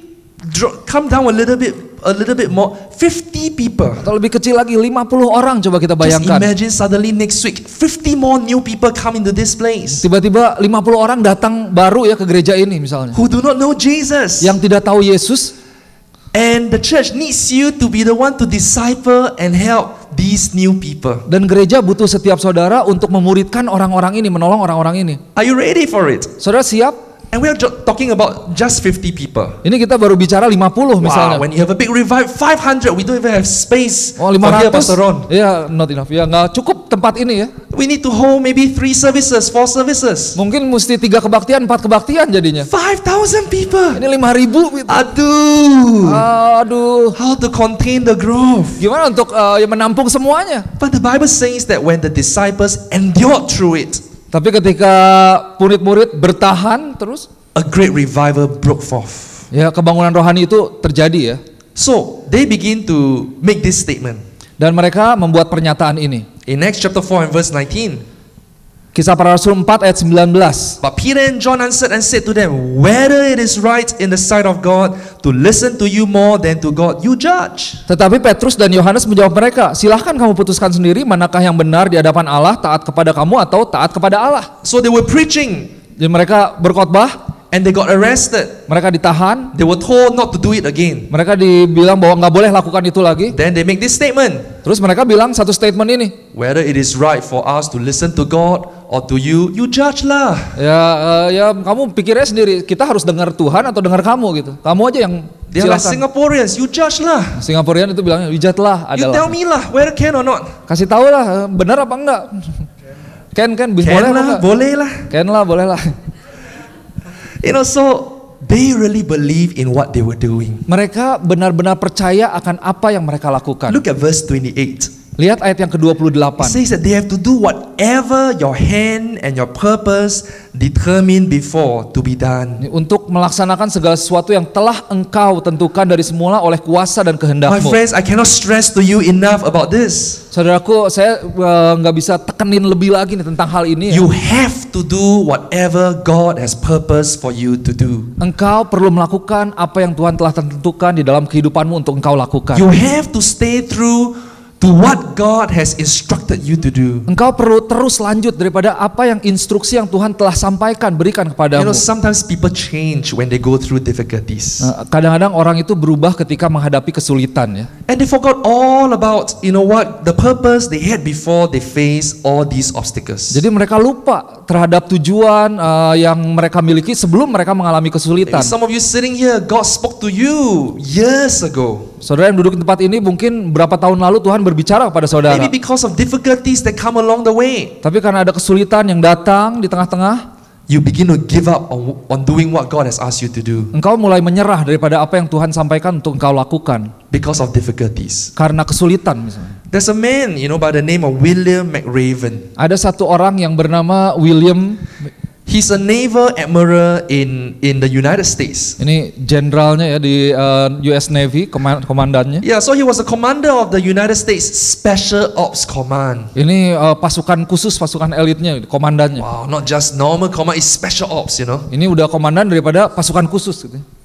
come down a little bit more. 50 people. Atau lebih kecil lagi 50 orang coba kita Just bayangkan. imagine suddenly next week 50 more new people come into this place Tiba-tiba 50 orang datang baru ya ke gereja ini misalnya. who do not know Jesus. Yang tidak tahu Yesus. And the church needs you to be the one to disciple and help these new people. Dan gereja butuh setiap saudara untuk memuridkan orang-orang ini, menolong orang-orang ini. Are you ready for it? Saudara siap? And we are talking about just 50 people. Ini kita baru bicara 50 misalnya. Wow, when you have a big revival, 500, we don't even have space Oh, for here, Pastor 500. Ron. Ya, not enough. Ya, nggak cukup tempat ini ya. We need to hold maybe 3 services, 4 services. Mungkin mesti 3 kebaktian, 4 kebaktian jadinya. 5,000 people. Ini 5.000 gitu. Aduh. Aduh. How to contain the growth? Gimana untuk ya menampung semuanya? But the Bible says that when the disciples endured through it, Tapi ketika murid-murid bertahan terus, a great revival broke forth. ya kebangunan rohani itu terjadi ya. So they begin to make this statement. Dan mereka membuat pernyataan ini. In Acts chapter 4 and verse 19. Kisah Para Rasul 4 ayat 19. But Peter and John answered and said to them, whether it is right in the sight of God to listen to you more than to God, you judge. Tetapi Petrus dan Yohanes menjawab mereka, silahkan kamu putuskan sendiri manakah yang benar di hadapan Allah, taat kepada kamu atau taat kepada Allah. So they were preaching Jadi mereka berkhotbah, and they got arrested. mereka ditahan, They were told not to do it again. mereka dibilang bahwa nggak boleh lakukan itu lagi. Then they make this statement. Terus mereka bilang satu statement ini, Whether it is right for us to listen to God or to you, you judge lah. ya kamu pikirnya sendiri, kita harus dengar Tuhan atau dengar kamu gitu. Kamu aja yang They are like silakan. Singaporeans, you judge lah. Singaporean itu bilangnya, wijatlah You tell adalah. me lah, whether can or not. Kasih tahu lah, benar apa enggak? Ken, boleh Can apa lah, enggak? boleh lah. Ken lah, boleh lah. You know, so they really believe in what they were doing. Mereka benar-benar percaya akan apa yang mereka lakukan. Look at verse 28. Lihat ayat yang It ke-28. says that they have to do whatever your hand and your purpose determined before to be done. Untuk melaksanakan segala sesuatu yang telah engkau tentukan dari semula oleh kuasa dan My kehendakmu. friends, I cannot stress to you enough about this. Saudaraku, saya nggak bisa tekenin lebih lagi nih tentang hal ini. You have to do whatever God has purposed for you to do. Engkau perlu melakukan apa yang Tuhan telah tentukan di dalam kehidupanmu untuk engkau lakukan. You have to stay true to what God has instructed you to do. Engkau perlu terus lanjut daripada apa yang instruksi yang Tuhan telah sampaikan, berikan You kepadamu. know, sometimes people change when they go through difficulties. Kadang-kadang orang itu berubah ketika menghadapi kesulitan ya. And they forgot all about, you know what, the purpose they had before they faced all these obstacles. Jadi mereka lupa terhadap tujuan yang mereka miliki sebelum mereka mengalami kesulitan. Maybe some of you sitting here, God spoke to you years ago. Saudara yang duduk di tempat ini mungkin berapa tahun lalu Tuhan berbicara kepada saudara. Maybe because of difficulties that come along the way, Tapi karena ada kesulitan yang datang di tengah-tengah, you begin to give up on doing what God has asked you to do engkau mulai menyerah daripada apa yang Tuhan sampaikan untuk engkau lakukan. because of difficulties. Karena kesulitan misalnya. There's a man, you know, by the name of William McRaven. Ada satu orang yang bernama William, He's a naval admiral in the United States. ini jenderalnya ya di US Navy, komandannya. Yeah, so he was a commander of the United States Special Ops Command. Ini pasukan khusus, pasukan elitnya, komandannya. Wow, not just normal command, it's special ops, you know. Ini udah komandan daripada pasukan khusus gitu.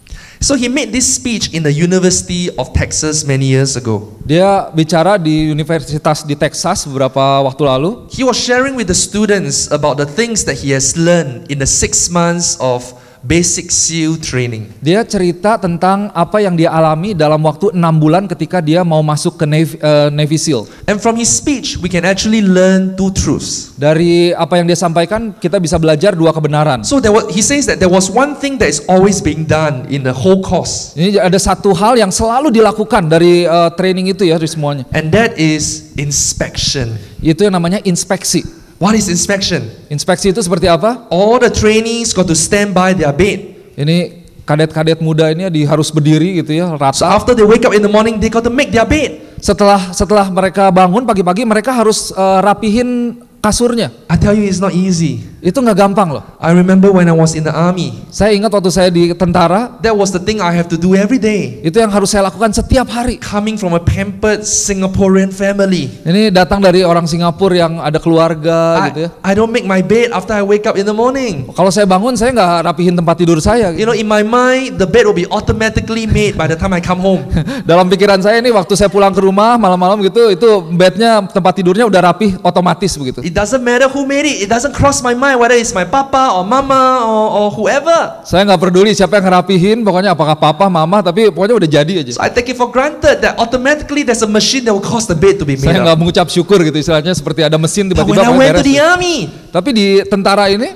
So he made this speech in the University of Texas many years ago. Dia bicara di universitas di Texas beberapa waktu lalu. He was sharing with the students about the things that he has learned in the 6 months of basic SEAL training. Dia cerita tentang apa yang dia alami dalam waktu 6 bulan ketika dia mau masuk ke Navy SEAL. And from his speech, we can actually learn 2 truths. Dari apa yang dia sampaikan, kita bisa belajar 2 kebenaran. So he says that there was one thing that is always being done in the whole course. Ini ada satu hal yang selalu dilakukan dari training itu ya, dari semuanya. And that is inspection. Itu yang namanya inspeksi. What is inspection? Inspeksi itu seperti apa? All the trainees got to stand by their bed. Ini kadet-kadet muda ini harus berdiri gitu ya, So rata. after they wake up in the morning, they got to make their bed. Setelah mereka bangun pagi-pagi, mereka harus rapihin kasurnya. I tell you, it's not easy. Itu nggak gampang loh. I remember when I was in the army. Saya ingat waktu saya di tentara, That was the thing I have to do every day. itu yang harus saya lakukan setiap hari. Coming from a pampered Singaporean family. Ini datang dari orang Singapura yang ada keluarga gitu ya. I don't make my bed after I wake up in the morning. Kalau saya bangun, saya nggak rapihin tempat tidur saya. You Gitu. know, in my mind, the bed will be automatically made by the time I come home. Dalam pikiran saya ini, waktu saya pulang ke rumah malam-malam gitu, itu bednya, tempat tidurnya udah rapih otomatis begitu. It doesn't matter who made it. It doesn't cross my mind whether it's my papa or mama or whoever. Saya nggak peduli siapa yang ngerapihin, pokoknya apakah papa, mama, tapi pokoknya udah jadi aja. So I take it for granted that automatically there's a machine that will cause the bed to be made Saya nggak up. mengucap syukur gitu, istilahnya seperti ada mesin But when tiba-tiba I pokoknya went to beres. the army, Tapi di tentara ini,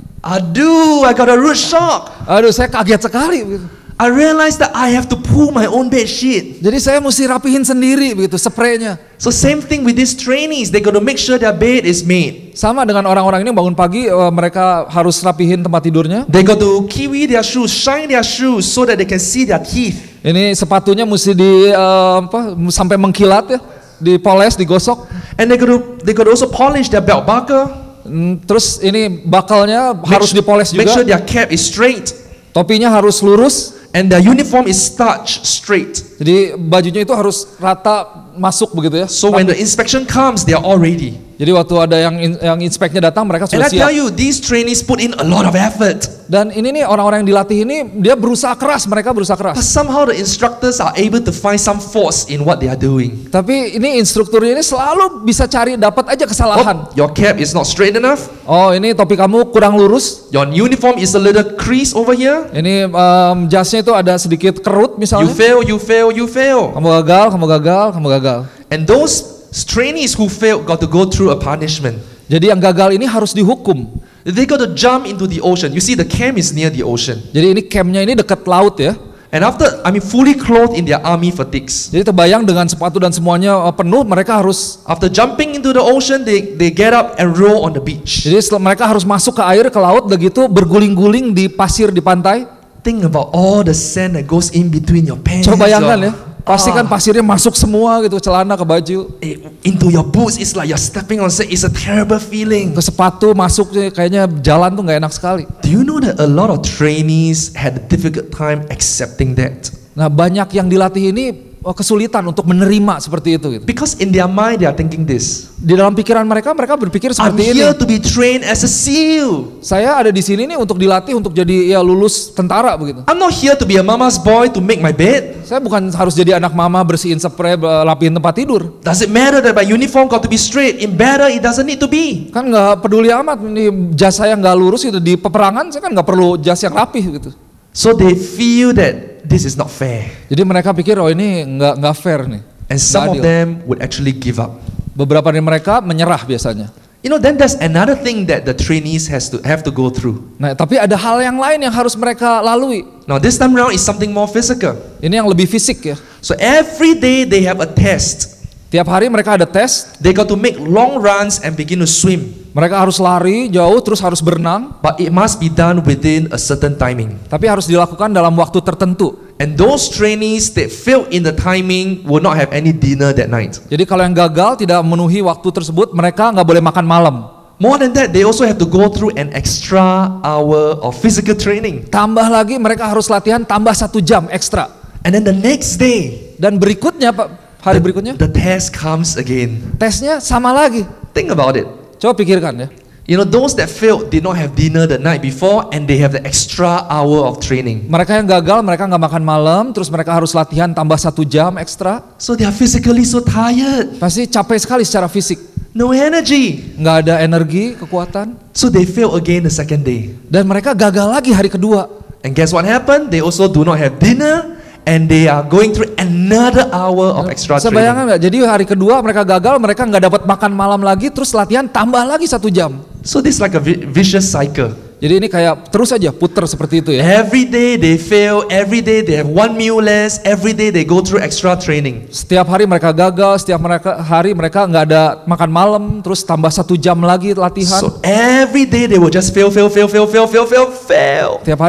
I got a rude shock. aduh saya kaget sekali. Begitu. I realized that I have to pull my own bed sheet. Jadi saya mesti rapihin sendiri begitu, spraynya. So same thing with these trainees. They got to make sure their bed is made. Sama dengan orang-orang ini bangun pagi, mereka harus rapihin tempat tidurnya. They got to kiwi their shoes, shine their shoes so that they can see their teeth. Ini sepatunya mesti sampai mengkilat ya, dipoles, digosok. And they got to also polish their belt buckle. Terus ini bakalnya harus dipoles Make sure juga. their cap is straight. Topinya harus lurus. And their uniform is starched straight. Jadi bajunya itu harus rata masuk begitu ya. So when the inspection comes, they are all ready. Jadi waktu ada yang inspeknya datang, mereka And sudah I tell siap. you, these trainees put in a lot of effort. Dan ini nih orang-orang yang dilatih ini, dia berusaha keras, mereka berusaha But keras. somehow the instructors are able to find some faults in what they are doing. Tapi ini instrukturnya ini selalu bisa cari dapat aja kesalahan. Oh, your cap is not straight enough. Oh, ini topi kamu kurang lurus. Your uniform is a little crease over here. Ini jasnya itu ada sedikit kerut You misalnya. fail, you fail, you fail. Kamu gagal, kamu gagal, kamu gagal. And those trainees who failed got to go through a punishment. Jadi yang gagal ini harus dihukum. They got to jump into the ocean. You see, the camp is near the ocean. Jadi ini campnya ini dekat laut ya. And fully clothed in their army fatigues. Jadi terbayang dengan sepatu dan semuanya penuh, mereka harus. After jumping into the ocean, they get up and roll on the beach. Jadi mereka harus masuk ke air, ke laut, begitu berguling-guling di pasir di pantai. Think about all the sand that goes in between your pants. Coba bayangkan ya, your- pasti kan pasirnya masuk semua gitu, celana ke baju, into your boots. It's like you're stepping on sand. It's a terrible feeling. ke sepatu masuk, kayaknya jalan tuh nggak enak sekali. Do you know that a lot of trainees had a difficult time accepting that? Nah banyak yang dilatih ini kesulitan untuk menerima seperti itu gitu. Because in their mind they are thinking this. Di dalam pikiran mereka berpikir I'm seperti ini. here to be trained as a SEAL. Saya ada di sini nih untuk dilatih untuk jadi ya lulus tentara begitu. I'm not here to be a mama's boy to make my bed. Saya bukan harus jadi anak mama bersihin spray, lapihin tempat tidur. Does it matter that my uniform got to be straight? In battle, it doesn't need to be. Kan nggak peduli amat ini jas saya nggak lurus gitu, di peperangan saya kan nggak perlu jas yang rapih gitu. So they feel that this is not fair. Jadi mereka pikir oh ini nggak fair nih. And nggak some of adil. them would actually give up. Beberapa dari mereka menyerah biasanya. You know, then there's another thing that the trainees have to go through. Nah tapi ada hal yang lain yang harus mereka lalui. Now this time around is something more physical. Ini yang lebih fisik ya. So every day they have a test. Tiap hari mereka ada tes. They got to make long runs and begin to swim. Mereka harus lari jauh terus harus berenang. But it must be done within a certain timing. Tapi harus dilakukan dalam waktu tertentu. And those trainees that failed in the timing will not have any dinner that night. Jadi kalau yang gagal tidak memenuhi waktu tersebut, mereka nggak boleh makan malam. More than that, they also have to go through an extra hour of physical training. Tambah lagi mereka harus latihan tambah 1 jam ekstra. And then the next day, Dan berikutnya Pak, hari berikutnya the test comes again. tesnya sama lagi. Think about it. Coba pikirkan ya. You know, those that failed did not have dinner the night before and they have the extra hour of training. Mereka yang gagal, mereka nggak makan malam, terus mereka harus latihan tambah 1 jam ekstra. So they are physically so tired. Pasti capek sekali secara fisik. No energy. Nggak ada energi, kekuatan. So they failed again the second day. Dan mereka gagal lagi hari kedua. And guess what happened? They also do not have dinner and they are going through another hour of extra Saya training. bayangkan nggak? Jadi hari kedua mereka gagal, mereka nggak dapat makan malam lagi, terus latihan tambah lagi 1 jam. So this is like a vicious cycle. Jadi ini kayak terus aja puter seperti itu ya. Every day they fail, every day they have 1 meal less, every day they go through extra training. Setiap hari mereka gagal, setiap hari mereka nggak ada makan malam, terus tambah 1 jam lagi latihan. So every day they will just fail. Setiap hari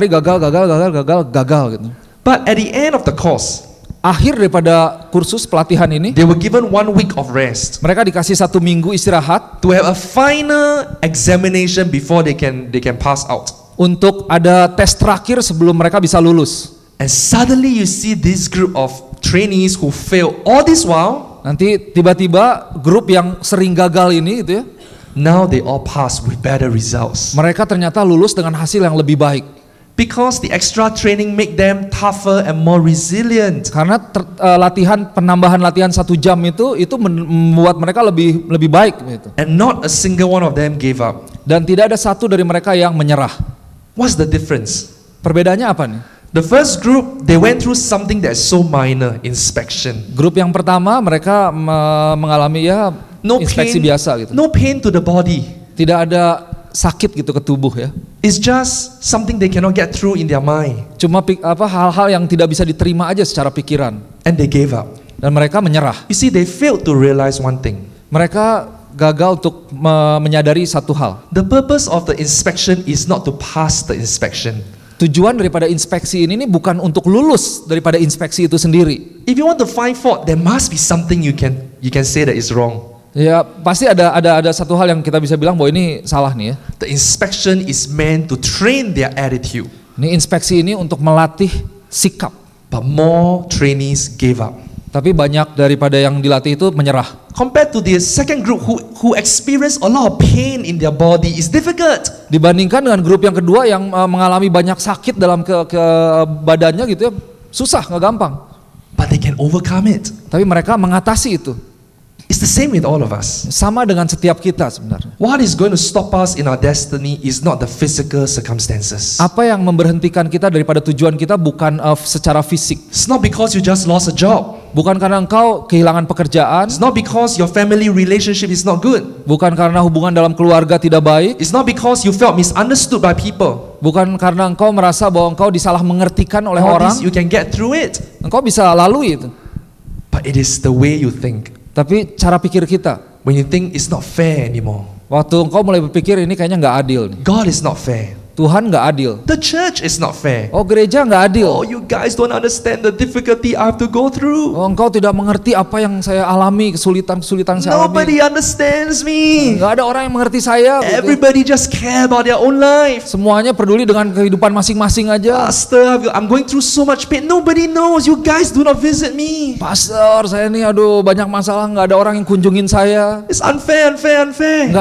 gagal gitu. But at the end of the course, Akhir daripada kursus pelatihan ini, they were given 1 week of rest mereka dikasih 1 minggu istirahat to have a final examination before they can pass out. untuk ada tes terakhir sebelum mereka bisa lulus. And suddenly you see this group of trainees who failed all this while. Nanti tiba-tiba grup yang sering gagal ini gitu ya, Now they all pass with better results. mereka ternyata lulus dengan hasil yang lebih baik. Because the extra training make them tougher and more resilient. Karena penambahan latihan 1 jam itu membuat mereka lebih baik gitu. And not a single one of them gave up. Dan tidak ada satu dari mereka yang menyerah. What's the difference? Perbedaannya apa nih? The first group, they went through something that's so minor, inspection. Grup yang pertama mereka mengalami ya No inspeksi pain, biasa gitu. no pain to the body. Tidak ada sakit gitu ke tubuh ya. It's just something they cannot get through in their mind. Cuma hal-hal yang tidak bisa diterima aja secara pikiran. And they gave up. Dan mereka menyerah. You see, they failed to realize one thing. Mereka gagal untuk menyadari satu hal. The purpose of the inspection is not to pass the inspection. Tujuan daripada inspeksi ini bukan untuk lulus daripada inspeksi itu sendiri. If you want to find fault, there must be something you can say that is wrong. Ya pasti ada satu hal yang kita bisa bilang bahwa ini salah nih ya. The inspection is meant to train their attitude. Ini inspeksi ini untuk melatih sikap. But more trainees gave up. Tapi banyak daripada yang dilatih itu menyerah. Compared to the second group who experienced a lot of pain in their body, is difficult. Dibandingkan dengan grup yang kedua yang mengalami banyak sakit dalam ke badannya gitu ya, susah, nggak gampang. But they can overcome it. Tapi mereka mengatasi itu. It's the same with all of us. Sama dengan setiap kita sebenarnya. What is going to stop us in our destiny is not the physical circumstances. Apa yang memberhentikan kita daripada tujuan kita bukan secara fisik. It's not because you just lost a job. Bukan karena engkau kehilangan pekerjaan. It's not because your family relationship is not good. Bukan karena hubungan dalam keluarga tidak baik. It's not because you felt misunderstood by people. Bukan karena engkau merasa bahwa engkau disalah mengertikan oleh All orang. this you can get through it. Engkau bisa lalui itu. But it is the way you think. Tapi cara pikir kita. When you think it's not fair anymore. Waktu engkau mulai berpikir ini kayaknya nggak adil nih. God is not fair. Tuhan nggak adil. The church is not fair. Oh gereja nggak adil. Oh, you guys don't understand the difficulty I have to go through. Oh engkau tidak mengerti apa yang saya alami, kesulitan saya alami. Nobody understands me. Nggak ada orang yang mengerti saya. Gitu. Everybody just care about their own life. Semuanya peduli dengan kehidupan masing-masing aja. Pastor, I'm going through so much pain. Nobody knows. You guys do not visit me. Pastor, saya nih aduh banyak masalah, nggak ada orang yang kunjungin saya. It's unfair. Nggak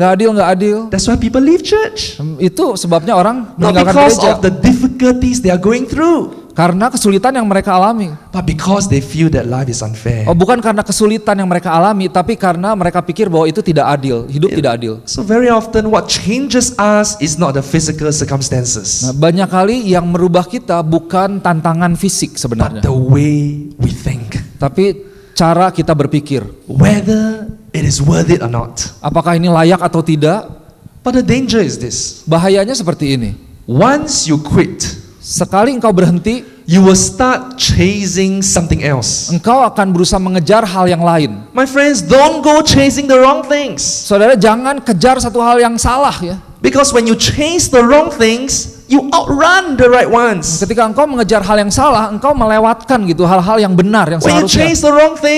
adil. That's why people leave church. Itu sebabnya orang Not meninggalkan because gereja. of the difficulties they are going through. Karena kesulitan yang mereka alami. But because they feel that life is unfair. Oh, bukan karena kesulitan yang mereka alami, tapi karena mereka pikir bahwa itu tidak adil, hidup tidak adil. So very often what changes us is not the physical Nah, circumstances, banyak kali yang merubah kita bukan tantangan fisik but sebenarnya, the way we think. tapi cara kita berpikir. Whether it is worth it or not. Apakah ini layak atau tidak? But the danger is this. Bahayanya seperti ini. Once you quit, Sekali engkau berhenti, you will start chasing something else. engkau akan berusaha mengejar hal yang lain. My friends, don't go chasing the wrong things. Saudara, jangan kejar satu hal yang salah ya. Because when you chase the wrong things, you outrun the right ones. Ketika engkau mengejar hal yang salah, engkau melewatkan gitu hal-hal yang benar yang When you seharusnya. chase the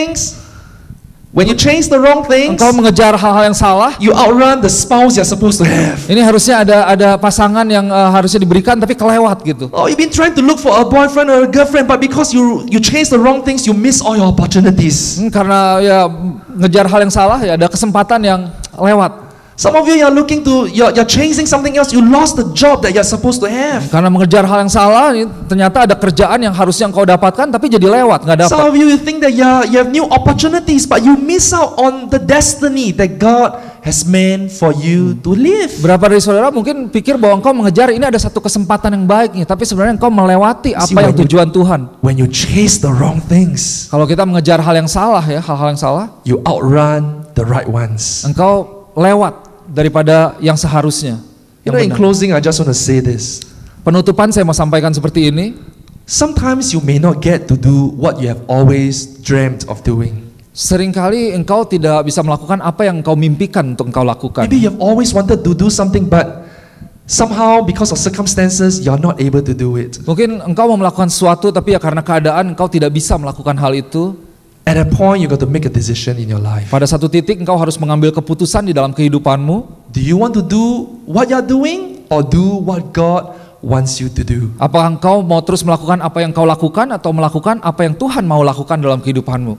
wrong things, Engkau mengejar hal-hal yang salah. you outrun the spouse you're supposed to have. Ini harusnya ada pasangan yang harusnya diberikan tapi kelewat gitu. Oh, you've been trying to look for a boyfriend or a girlfriend, but because you chase the wrong things, you miss all your opportunities. Karena ya ngejar hal yang salah ya ada kesempatan yang lewat. Some of you are looking to, you're chasing something else. You lost the job that you're supposed to have. Karena mengejar hal yang salah, ternyata ada kerjaan yang harusnya engkau dapatkan tapi jadi lewat, nggak dapat. Some of you think that you have new opportunities, but you miss out on the destiny that God has meant for you to live. Berapa dari saudara mungkin pikir bahwa engkau mengejar ini ada satu kesempatan yang baik nih, tapi sebenarnya engkau melewati apa yang tujuan Tuhan. When you chase the wrong things, Kalau kita mengejar hal yang salah ya, hal-hal yang salah, you outrun the right ones. engkau lewat daripada yang seharusnya. You know, in closing, I just want to say this. Penutupan saya mau sampaikan seperti ini. Sometimes you may not get to do what you have always dreamt of doing. Seringkali engkau tidak bisa melakukan apa yang engkau mimpikan untuk engkau lakukan. Maybe you have always wanted to do something, but somehow because of circumstances, you're not able to do it. Mungkin engkau mau melakukan sesuatu tapi ya karena keadaan engkau tidak bisa melakukan hal itu. At that point, you got to make a decision in your life. Pada satu titik engkau harus mengambil keputusan di dalam kehidupanmu. Do you want to do what you're doing, or do what God wants you to do? Apakah engkau mau terus melakukan apa yang kau lakukan atau melakukan apa yang Tuhan mau lakukan dalam kehidupanmu?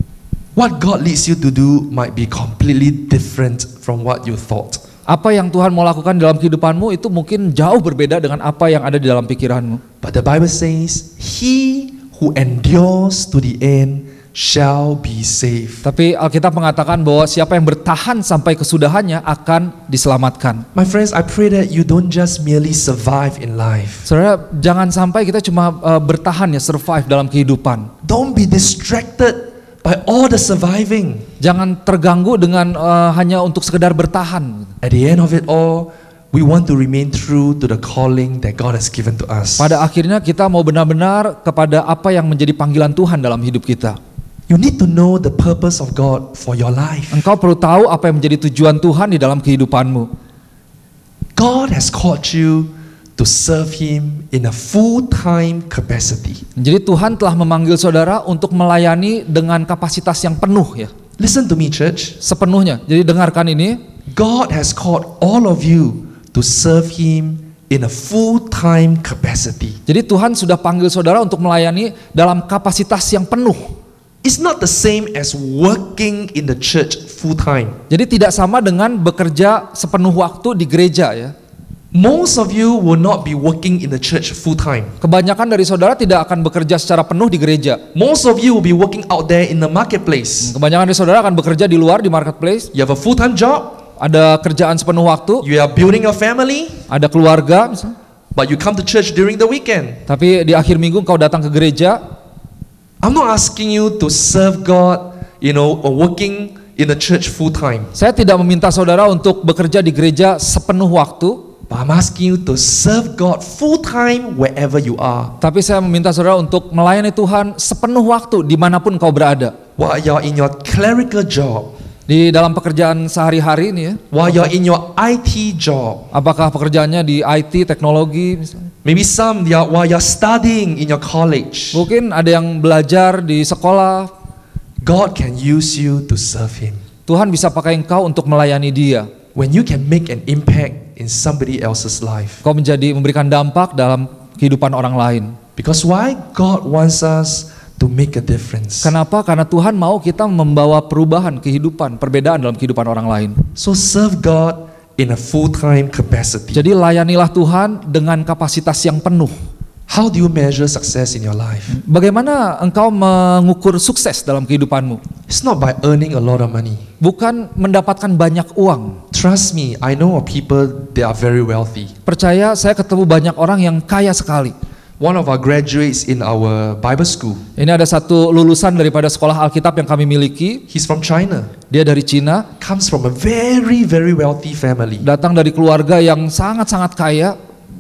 What God leads you to do might be completely different from what you thought. Apa yang Tuhan mau lakukan dalam kehidupanmu itu mungkin jauh berbeda dengan apa yang ada di dalam pikiranmu. But the Bible says, "He who endures to the end shall be saved." Tapi Alkitab mengatakan bahwa siapa yang bertahan sampai kesudahannya akan diselamatkan. My friends, I pray that you don't just merely survive in life. Saudara, jangan sampai kita cuma bertahan ya, survive dalam kehidupan. Don't be distracted by all the surviving. Jangan terganggu dengan hanya untuk sekedar bertahan. At the end of it all, we want to remain true to the calling that God has given to us. Pada akhirnya kita mau benar-benar kepada apa yang menjadi panggilan Tuhan dalam hidup kita. You need to know the purpose of God for your life. Engkau perlu tahu apa yang menjadi tujuan Tuhan di dalam kehidupanmu. God has called you to serve Him in a full-time capacity. Jadi Tuhan telah memanggil saudara untuk melayani dengan kapasitas yang penuh ya. Listen to me, church. Sepenuhnya. Jadi dengarkan ini. God has called all of you to serve Him in a full-time capacity. Jadi Tuhan sudah panggil saudara untuk melayani dalam kapasitas yang penuh. It's not the same as working in the church full-time. Jadi tidak sama dengan bekerja sepenuh waktu di gereja ya. Most of you will not be working in the church full-time. Kebanyakan dari saudara tidak akan bekerja secara penuh di gereja. Most of you will be working out there in the marketplace. Kebanyakan dari saudara akan bekerja di luar di marketplace. You have a full-time job. Ada kerjaan sepenuh waktu. You are building a family. Ada keluarga misalnya. But you come to church during the weekend. Tapi di akhir minggu kau datang ke gereja. I'm not asking you to serve God, or working in the church full-time. Saya tidak meminta saudara untuk bekerja di gereja sepenuh waktu. But I'm asking you to serve God full-time wherever you are. Tapi saya meminta saudara untuk melayani Tuhan sepenuh waktu dimanapun kau berada. While you're in your clerical job. Di dalam pekerjaan sehari-hari ini ya. While you're in your IT job. Apakah pekerjaannya di IT, teknologi misalnya. Maybe some while you're studying in your college. Mungkin ada yang belajar di sekolah. God can use you to serve Him. Tuhan bisa pakai engkau untuk melayani Dia. When you can make an impact in somebody else's life. Kau memberikan dampak dalam kehidupan orang lain. Because why? God wants us to make a difference. Kenapa? Karena Tuhan mau kita membawa perubahan kehidupan, perbedaan dalam kehidupan orang lain. So serve God in a full-time capacity. Jadi layanilah Tuhan dengan kapasitas yang penuh. How do you measure success in your life? Bagaimana engkau mengukur sukses dalam kehidupanmu? It's not by earning a lot of money. Bukan mendapatkan banyak uang. Trust me, I know of people that are very wealthy. Percaya, saya ketemu banyak orang yang kaya sekali. One of our graduates in our Bible school. Ini ada satu lulusan daripada sekolah Alkitab yang kami miliki. He's from China. Dia dari Cina. Comes from a very, very wealthy family. Datang dari keluarga yang sangat-sangat kaya.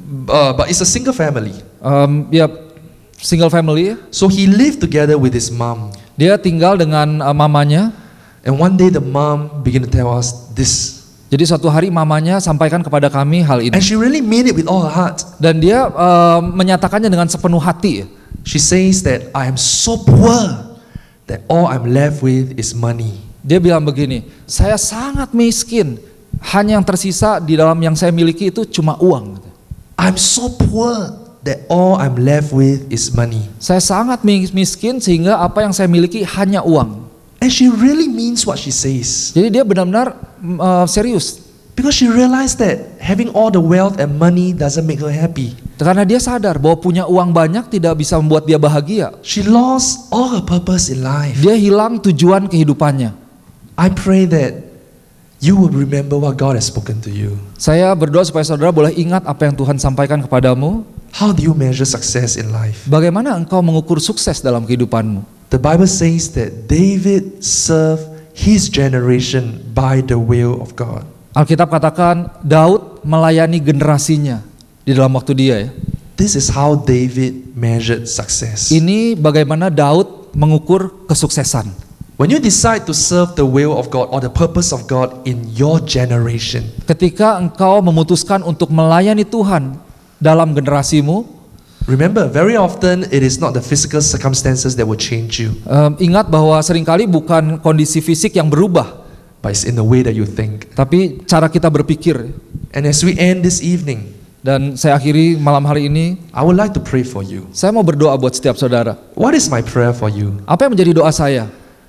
But it's a single family. Ya, single family. So he lived together with his mom. Dia tinggal dengan mamanya. And one day the mom began to tell us this. Jadi suatu hari mamanya sampaikan kepada kami hal ini. And she really meant it with all her heart. Dan dia menyatakannya dengan sepenuh hati. She says that I am so poor that all I'm left with is money. Dia bilang begini, saya sangat miskin. Hanya yang tersisa di dalam yang saya miliki itu cuma uang. I'm so poor that all I'm left with is money. Saya sangat miskin sehingga apa yang saya miliki hanya uang. And she really means what she says. Jadi dia benar-benar serius Because she realized that having all the wealth and money doesn't make her happy. Karena dia sadar bahwa punya uang banyak tidak bisa membuat dia bahagia. She lost all her purpose in life. Dia hilang tujuan kehidupannya. I pray that you will remember what God has spoken to you. Saya berdoa supaya saudara boleh ingat apa yang Tuhan sampaikan kepadamu. How do you measure success in life? Bagaimana engkau mengukur sukses dalam kehidupanmu? The Bible says that David served his generation by the will of God. Alkitab katakan Daud melayani generasinya di dalam waktu dia ya. This is how David measured success. Ini bagaimana Daud mengukur kesuksesan. When you decide to serve the will of God or the purpose of God in your generation, Ketika engkau memutuskan untuk melayani Tuhan dalam generasimu, remember, very often it is not the physical circumstances that will change you, ingat bahwa seringkali bukan kondisi fisik yang berubah, but it's in the way that you think. tapi cara kita berpikir. And as we end this evening, Dan saya akhiri malam hari ini, I would like to pray for you. saya mau berdoa buat setiap saudara. What is my prayer for you? Apa yang menjadi doa saya?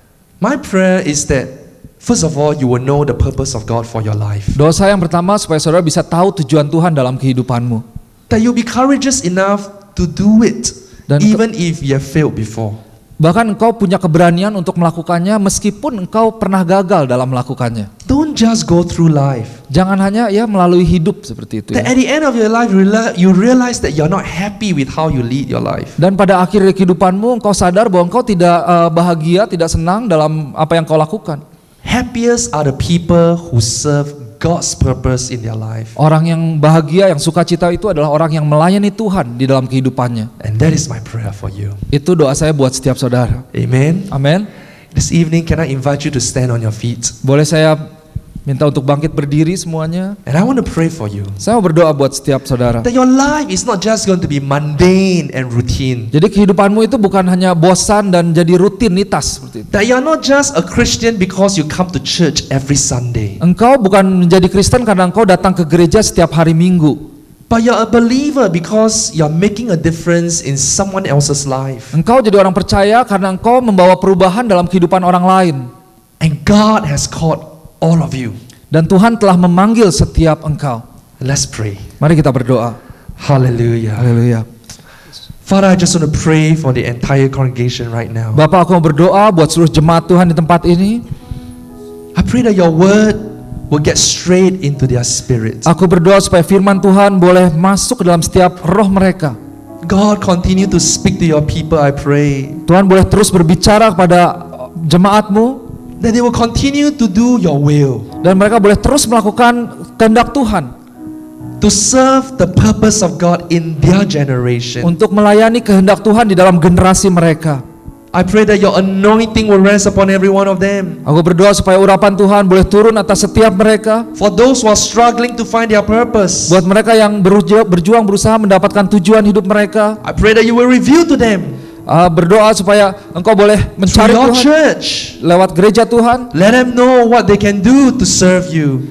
My prayer is that, first of all, you will know the purpose of God for your life. Doa saya yang pertama supaya saudara bisa tahu tujuan Tuhan dalam kehidupanmu. That you'll be courageous enough to do it, Dan even if you have failed before. Bahkan engkau punya keberanian untuk melakukannya meskipun engkau pernah gagal dalam melakukannya. Don't just go through life. Jangan hanya ya melalui hidup seperti itu That ya. at the end of your life, you realize that you're not happy with how you lead your life. Dan pada akhir kehidupanmu engkau sadar bahwa engkau tidak bahagia, tidak senang dalam apa yang kau lakukan. Happiest are the people who serve God's purpose in their life. Orang yang bahagia, yang sukacita itu adalah orang yang melayani Tuhan di dalam kehidupannya. And that is my prayer for you. Itu doa saya buat setiap saudara. Amen. Amin. This evening, can I invite you to stand on your feet? Boleh saya minta untuk bangkit berdiri semuanya? And I want to pray for you. Saya mau berdoa buat setiap saudara. That your life is not just going to be mundane and routine. Jadi kehidupanmu itu bukan hanya bosan dan jadi rutinitas seperti itu. That you're not just a Christian because you come to church every Sunday. Engkau bukan menjadi Kristen karena engkau datang ke gereja setiap hari Minggu. But you're a believer because you're making a difference in someone else's life. Engkau jadi orang percaya karena engkau membawa perubahan dalam kehidupan orang lain. And God has called all of you. Dan Tuhan telah memanggil setiap engkau. Let's pray. Mari kita berdoa. Hallelujah. Haleluya. Father, I just want to pray for the entire congregation right now. Bapak, aku mau berdoa buat seluruh jemaat Tuhan di tempat ini. I pray that your word will get straight into their spirits. Aku berdoa supaya firman Tuhan boleh masuk ke dalam setiap roh mereka. God, continue to speak to your people, I pray. Tuhan boleh terus berbicara kepada jemaatmu. That they will continue to do your will. Dan mereka boleh terus melakukan kehendak Tuhan. To serve the purpose of God in their generation. Untuk melayani kehendak Tuhan di dalam generasi mereka. I pray that your anointing will rest upon every one of them. Aku berdoa supaya urapan Tuhan boleh turun atas setiap mereka. For those who are struggling to find their purpose, Buat mereka yang berjuang berusaha mendapatkan tujuan hidup mereka. I pray that you will reveal to them Berdoa supaya engkau boleh through mencari your Tuhan church. lewat gereja Tuhan. Let them know what they can do to serve you.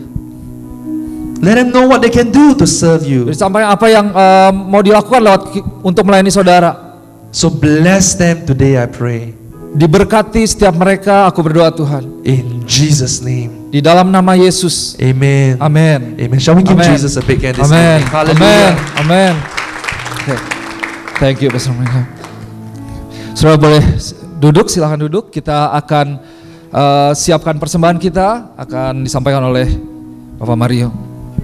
Let them know what they can do to serve you. Disampaikan apa yang mau dilakukan untuk melayani saudara. So bless them today, I pray. Diberkati setiap mereka, aku berdoa Tuhan. In Jesus' name. Di dalam nama Yesus. Amen. Amin. Amen. Shall we give Amen. Jesus a big hand this Amin. evening? Hallelujah. Amin. Amin. Okay. Thank you, Pastor Michael. Saudara boleh duduk, silahkan duduk. Kita akan siapkan persembahan kita, akan disampaikan oleh Bapak Mario.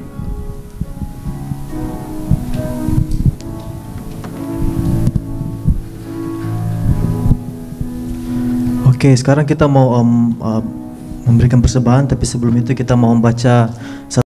Oke, sekarang kita mau memberikan persembahan, tapi sebelum itu kita mau membaca